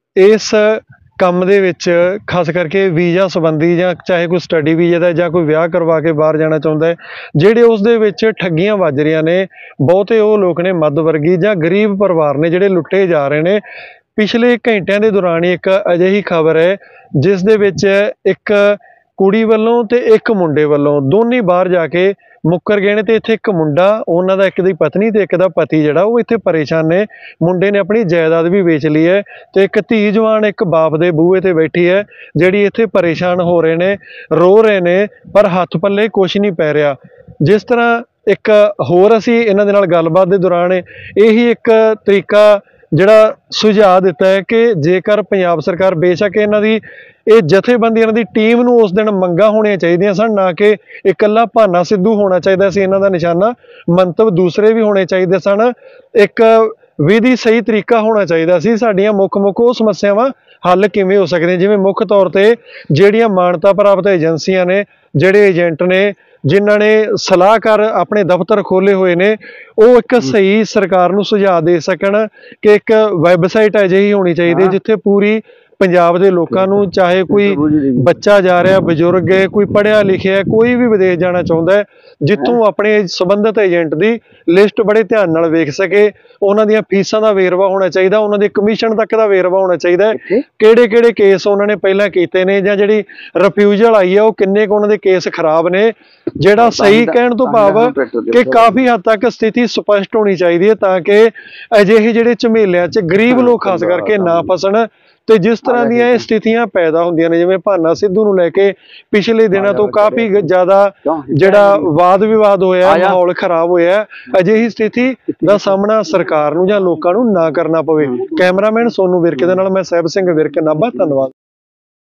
ਇਸ ਕੰਮ ਦੇ ਵਿੱਚ ਖਾਸ ਕਰਕੇ ਵੀਜ਼ਾ ਸੰਬੰਧੀ ਜਾਂ ਚਾਹੇ ਕੋਈ ਸਟੱਡੀ ਵੀਜ਼ਾ ਦਾ ਜਾਂ ਕੋਈ ਵਿਆਹ ਕਰਵਾ ਕੇ ਬਾਹਰ ਜਾਣਾ ਚਾਹੁੰਦਾ ਹੈ, ਜਿਹੜੇ ਉਸ ਦੇ ਵਿੱਚ ਠੱਗੀਆਂ ਵੱਜ ਰਹੀਆਂ ਨੇ, ਬਹੁਤੇ ਉਹ ਲੋਕ ਨੇ ਮੱਧ ਵਰਗੀ ਜਾਂ ਗਰੀਬ ਪਰਿਵਾਰ ਨੇ ਜਿਹੜੇ ਲੁੱਟੇ ਜਾ ਰਹੇ ਨੇ। ਪਿਛਲੇ ਘੰਟਿਆਂ ਦੇ ਦੌਰਾਨ ਹੀ ਇੱਕ ਅਜਿਹੀ ਖਬਰ ਹੈ ਜਿਸ ਦੇ ਵਿੱਚ ਇੱਕ ਕੁੜੀ ਵੱਲੋਂ ਤੇ ਇੱਕ ਮੁੰਡੇ ਵੱਲੋਂ ਦੋਨੇ ਬਾਹਰ ਜਾ ਕੇ ਮੁੱਕਰ ਗਏ ਨੇ ਤੇ ਇੱਥੇ ਇੱਕ ਮੁੰਡਾ, ਉਹਨਾਂ ਦਾ ਇੱਕ ਦੀ ਪਤਨੀ ਤੇ ਇੱਕ ਦਾ ਪਤੀ ਜਿਹੜਾ ਉਹ ਇੱਥੇ ਪਰੇਸ਼ਾਨ ਨੇ। ਮੁੰਡੇ ਨੇ ਆਪਣੀ ਜਾਇਦਾਦ ਵੀ ਵੇਚ ਲਈ ਹੈ ਤੇ ਇੱਕ ਧੀ ਜਵਾਨ ਇੱਕ ਬਾਪ ਦੇ ਬੂਹੇ ਤੇ ਬੈਠੀ ਹੈ ਜਿਹੜੀ ਇੱਥੇ ਪਰੇਸ਼ਾਨ ਹੋ ਰਹੇ ਨੇ, ਰੋ ਰਹੇ ਨੇ, ਪਰ ਹੱਥ ਪੱਲੇ ਕੁਛ ਨਹੀਂ ਪੈ ਰਿਹਾ। ਜਿਸ ਤਰ੍ਹਾਂ ਇੱਕ ਹੋਰ ਅਸੀਂ ਇਹਨਾਂ ਦੇ ਨਾਲ ਗੱਲਬਾਤ ਦੇ ਦੌਰਾਨ ਇਹੀ ਇੱਕ ਤਰੀਕਾ ਜਿਹੜਾ ਸੁਝਾਅ ਦਿੱਤਾ ਹੈ ਕਿ ਜੇਕਰ ਪੰਜਾਬ ਸਰਕਾਰ ਬੇਸ਼ੱਕ ਇਹਨਾਂ ਦੀ ਇਹ ਜਥੇਬੰਦੀ ਇਹਨਾਂ ਦੀ ਟੀਮ ਨੂੰ ਉਸ ਦਿਨ ਮੰਗਾਂ ਹੋਣੀਆਂ ਚਾਹੀਦੀਆਂ ਸਨ, ਨਾ ਕਿ ਇਕੱਲਾ ਭਾਨਾ ਸਿੱਧੂ ਹੋਣਾ ਚਾਹੀਦਾ ਸੀ ਇਹਨਾਂ ਦਾ ਨਿਸ਼ਾਨਾ, ਮੰਤਵ ਦੂਸਰੇ ਵੀ ਹੋਣੇ ਚਾਹੀਦੇ ਸਨ। ਇੱਕ ਵਿਧੀ ਸਹੀ ਤਰੀਕਾ ਹੋਣਾ ਚਾਹੀਦਾ ਸੀ। ਸਾਡੀਆਂ ਮੁੱਖ ਉਹ ਸਮੱਸਿਆਵਾਂ ਹੱਲ ਕਿਵੇਂ ਹੋ ਸਕਦੇ, ਜਿਵੇਂ ਮੁੱਖ ਤੌਰ ਤੇ ਜਿਹੜੀਆਂ ਮਾਨਤਾ ਪ੍ਰਾਪਤ ਏਜੰਸੀਆਂ ਨੇ, ਜਿਹੜੇ ਏਜੰਟ ਨੇ, ਜਿਨ੍ਹਾਂ ਨੇ ਸਲਾਹਕਾਰ ਆਪਣੇ ਦਫ਼ਤਰ ਖੋਲ੍ਹੇ ਹੋਏ ਨੇ, ਉਹ ਇੱਕ ਸਹੀ ਸਰਕਾਰ ਨੂੰ ਸੁਝਾਅ ਦੇ ਸਕਣ ਕਿ ਇੱਕ ਵੈਬਸਾਈਟ ਅਜਿਹੀ ਹੋਣੀ ਚਾਹੀਦੀ ਜਿੱਥੇ ਪੂਰੀ ਪੰਜਾਬ ਦੇ ਲੋਕਾਂ ਨੂੰ, ਚਾਹੇ ਕੋਈ ਬੱਚਾ ਜਾ ਰਿਹਾ, ਬਜ਼ੁਰਗ ਹੈ, ਕੋਈ ਪੜ੍ਹਿਆ ਲਿਖਿਆ, ਕੋਈ ਵੀ ਵਿਦੇਸ਼ ਜਾਣਾ ਚਾਹੁੰਦਾ ਹੈ, ਜਿੱਥੋਂ ਆਪਣੇ ਸੰਬੰਧਿਤ ਏਜੰਟ ਦੀ ਲਿਸਟ ਬੜੇ ਧਿਆਨ ਨਾਲ ਵੇਖ ਸਕੇ। ਉਹਨਾਂ ਦੀਆਂ ਫੀਸਾਂ ਦਾ ਵੇਰਵਾ ਹੋਣਾ ਚਾਹੀਦਾ, ਉਹਨਾਂ ਦੇ ਕਮਿਸ਼ਨ ਤੱਕ ਦਾ ਵੇਰਵਾ ਹੋਣਾ ਚਾਹੀਦਾ ਹੈ, ਕਿਹੜੇ ਕਿਹੜੇ ਕੇਸ ਉਹਨਾਂ ਨੇ ਪਹਿਲਾਂ ਕੀਤੇ ਨੇ, ਜਾਂ ਜਿਹੜੀ ਰਿਫਿਊਜ਼ਲ ਆਈ ਹੈ ਉਹ ਕਿੰਨੇ ਕੁ ਉਹਨਾਂ ਦੇ ਕੇਸ ਖਰਾਬ ਨੇ। ਜਿਹੜਾ ਸਹੀ ਕਹਿਣ ਤੋਂ ਭਾਵ ਕਿ ਕਾਫੀ ਹੱਦ ਤੱਕ ਸਥਿਤੀ ਸਪਸ਼ਟ ਹੋਣੀ ਚਾਹੀਦੀ ਹੈ ਤਾਂ ਕਿ ਅਜਿਹੇ ਜਿਹੜੇ ਝਮੇਲਿਆਂ 'ਚ ਗਰੀਬ ਲੋਕ ਖਾਸ ਕਰਕੇ ਨਾ ਫਸਣ। ਤੇ ਜਿਸ ਤਰ੍ਹਾਂ ਦੀਆਂ ਇਹ ਸਥਿਤੀਆਂ ਪੈਦਾ ਹੁੰਦੀਆਂ ਨੇ, ਜਿਵੇਂ ਭਾਨਾ ਸਿੱਧੂ ਨੂੰ ਲੈ ਕੇ ਪਿਛਲੇ ਦਿਨਾਂ ਤੋਂ ਕਾਫੀ ਜ਼ਿਆਦਾ ਜਿਹੜਾ ਵਾਦ ਵਿਵਾਦ ਹੋਇਆ, ਮਾਹੌਲ ਖਰਾਬ ਹੋਇਆ, ਅਜਿਹੀ ਸਥਿਤੀ ਦਾ ਸਾਹਮਣਾ ਸਰਕਾਰ ਨੂੰ ਜਾਂ ਲੋਕਾਂ ਨੂੰ ਨਾ ਕਰਨਾ ਪਵੇ। ਕੈਮਰਾਮੈਨ ਸੋਨੂ ਵਿਰਕ ਦੇ ਨਾਲ ਮੈਂ ਸਾਹਿਬ ਸਿੰਘ ਵਿਰਕ, ਨਾਭਾ। ਧੰਨਵਾਦ।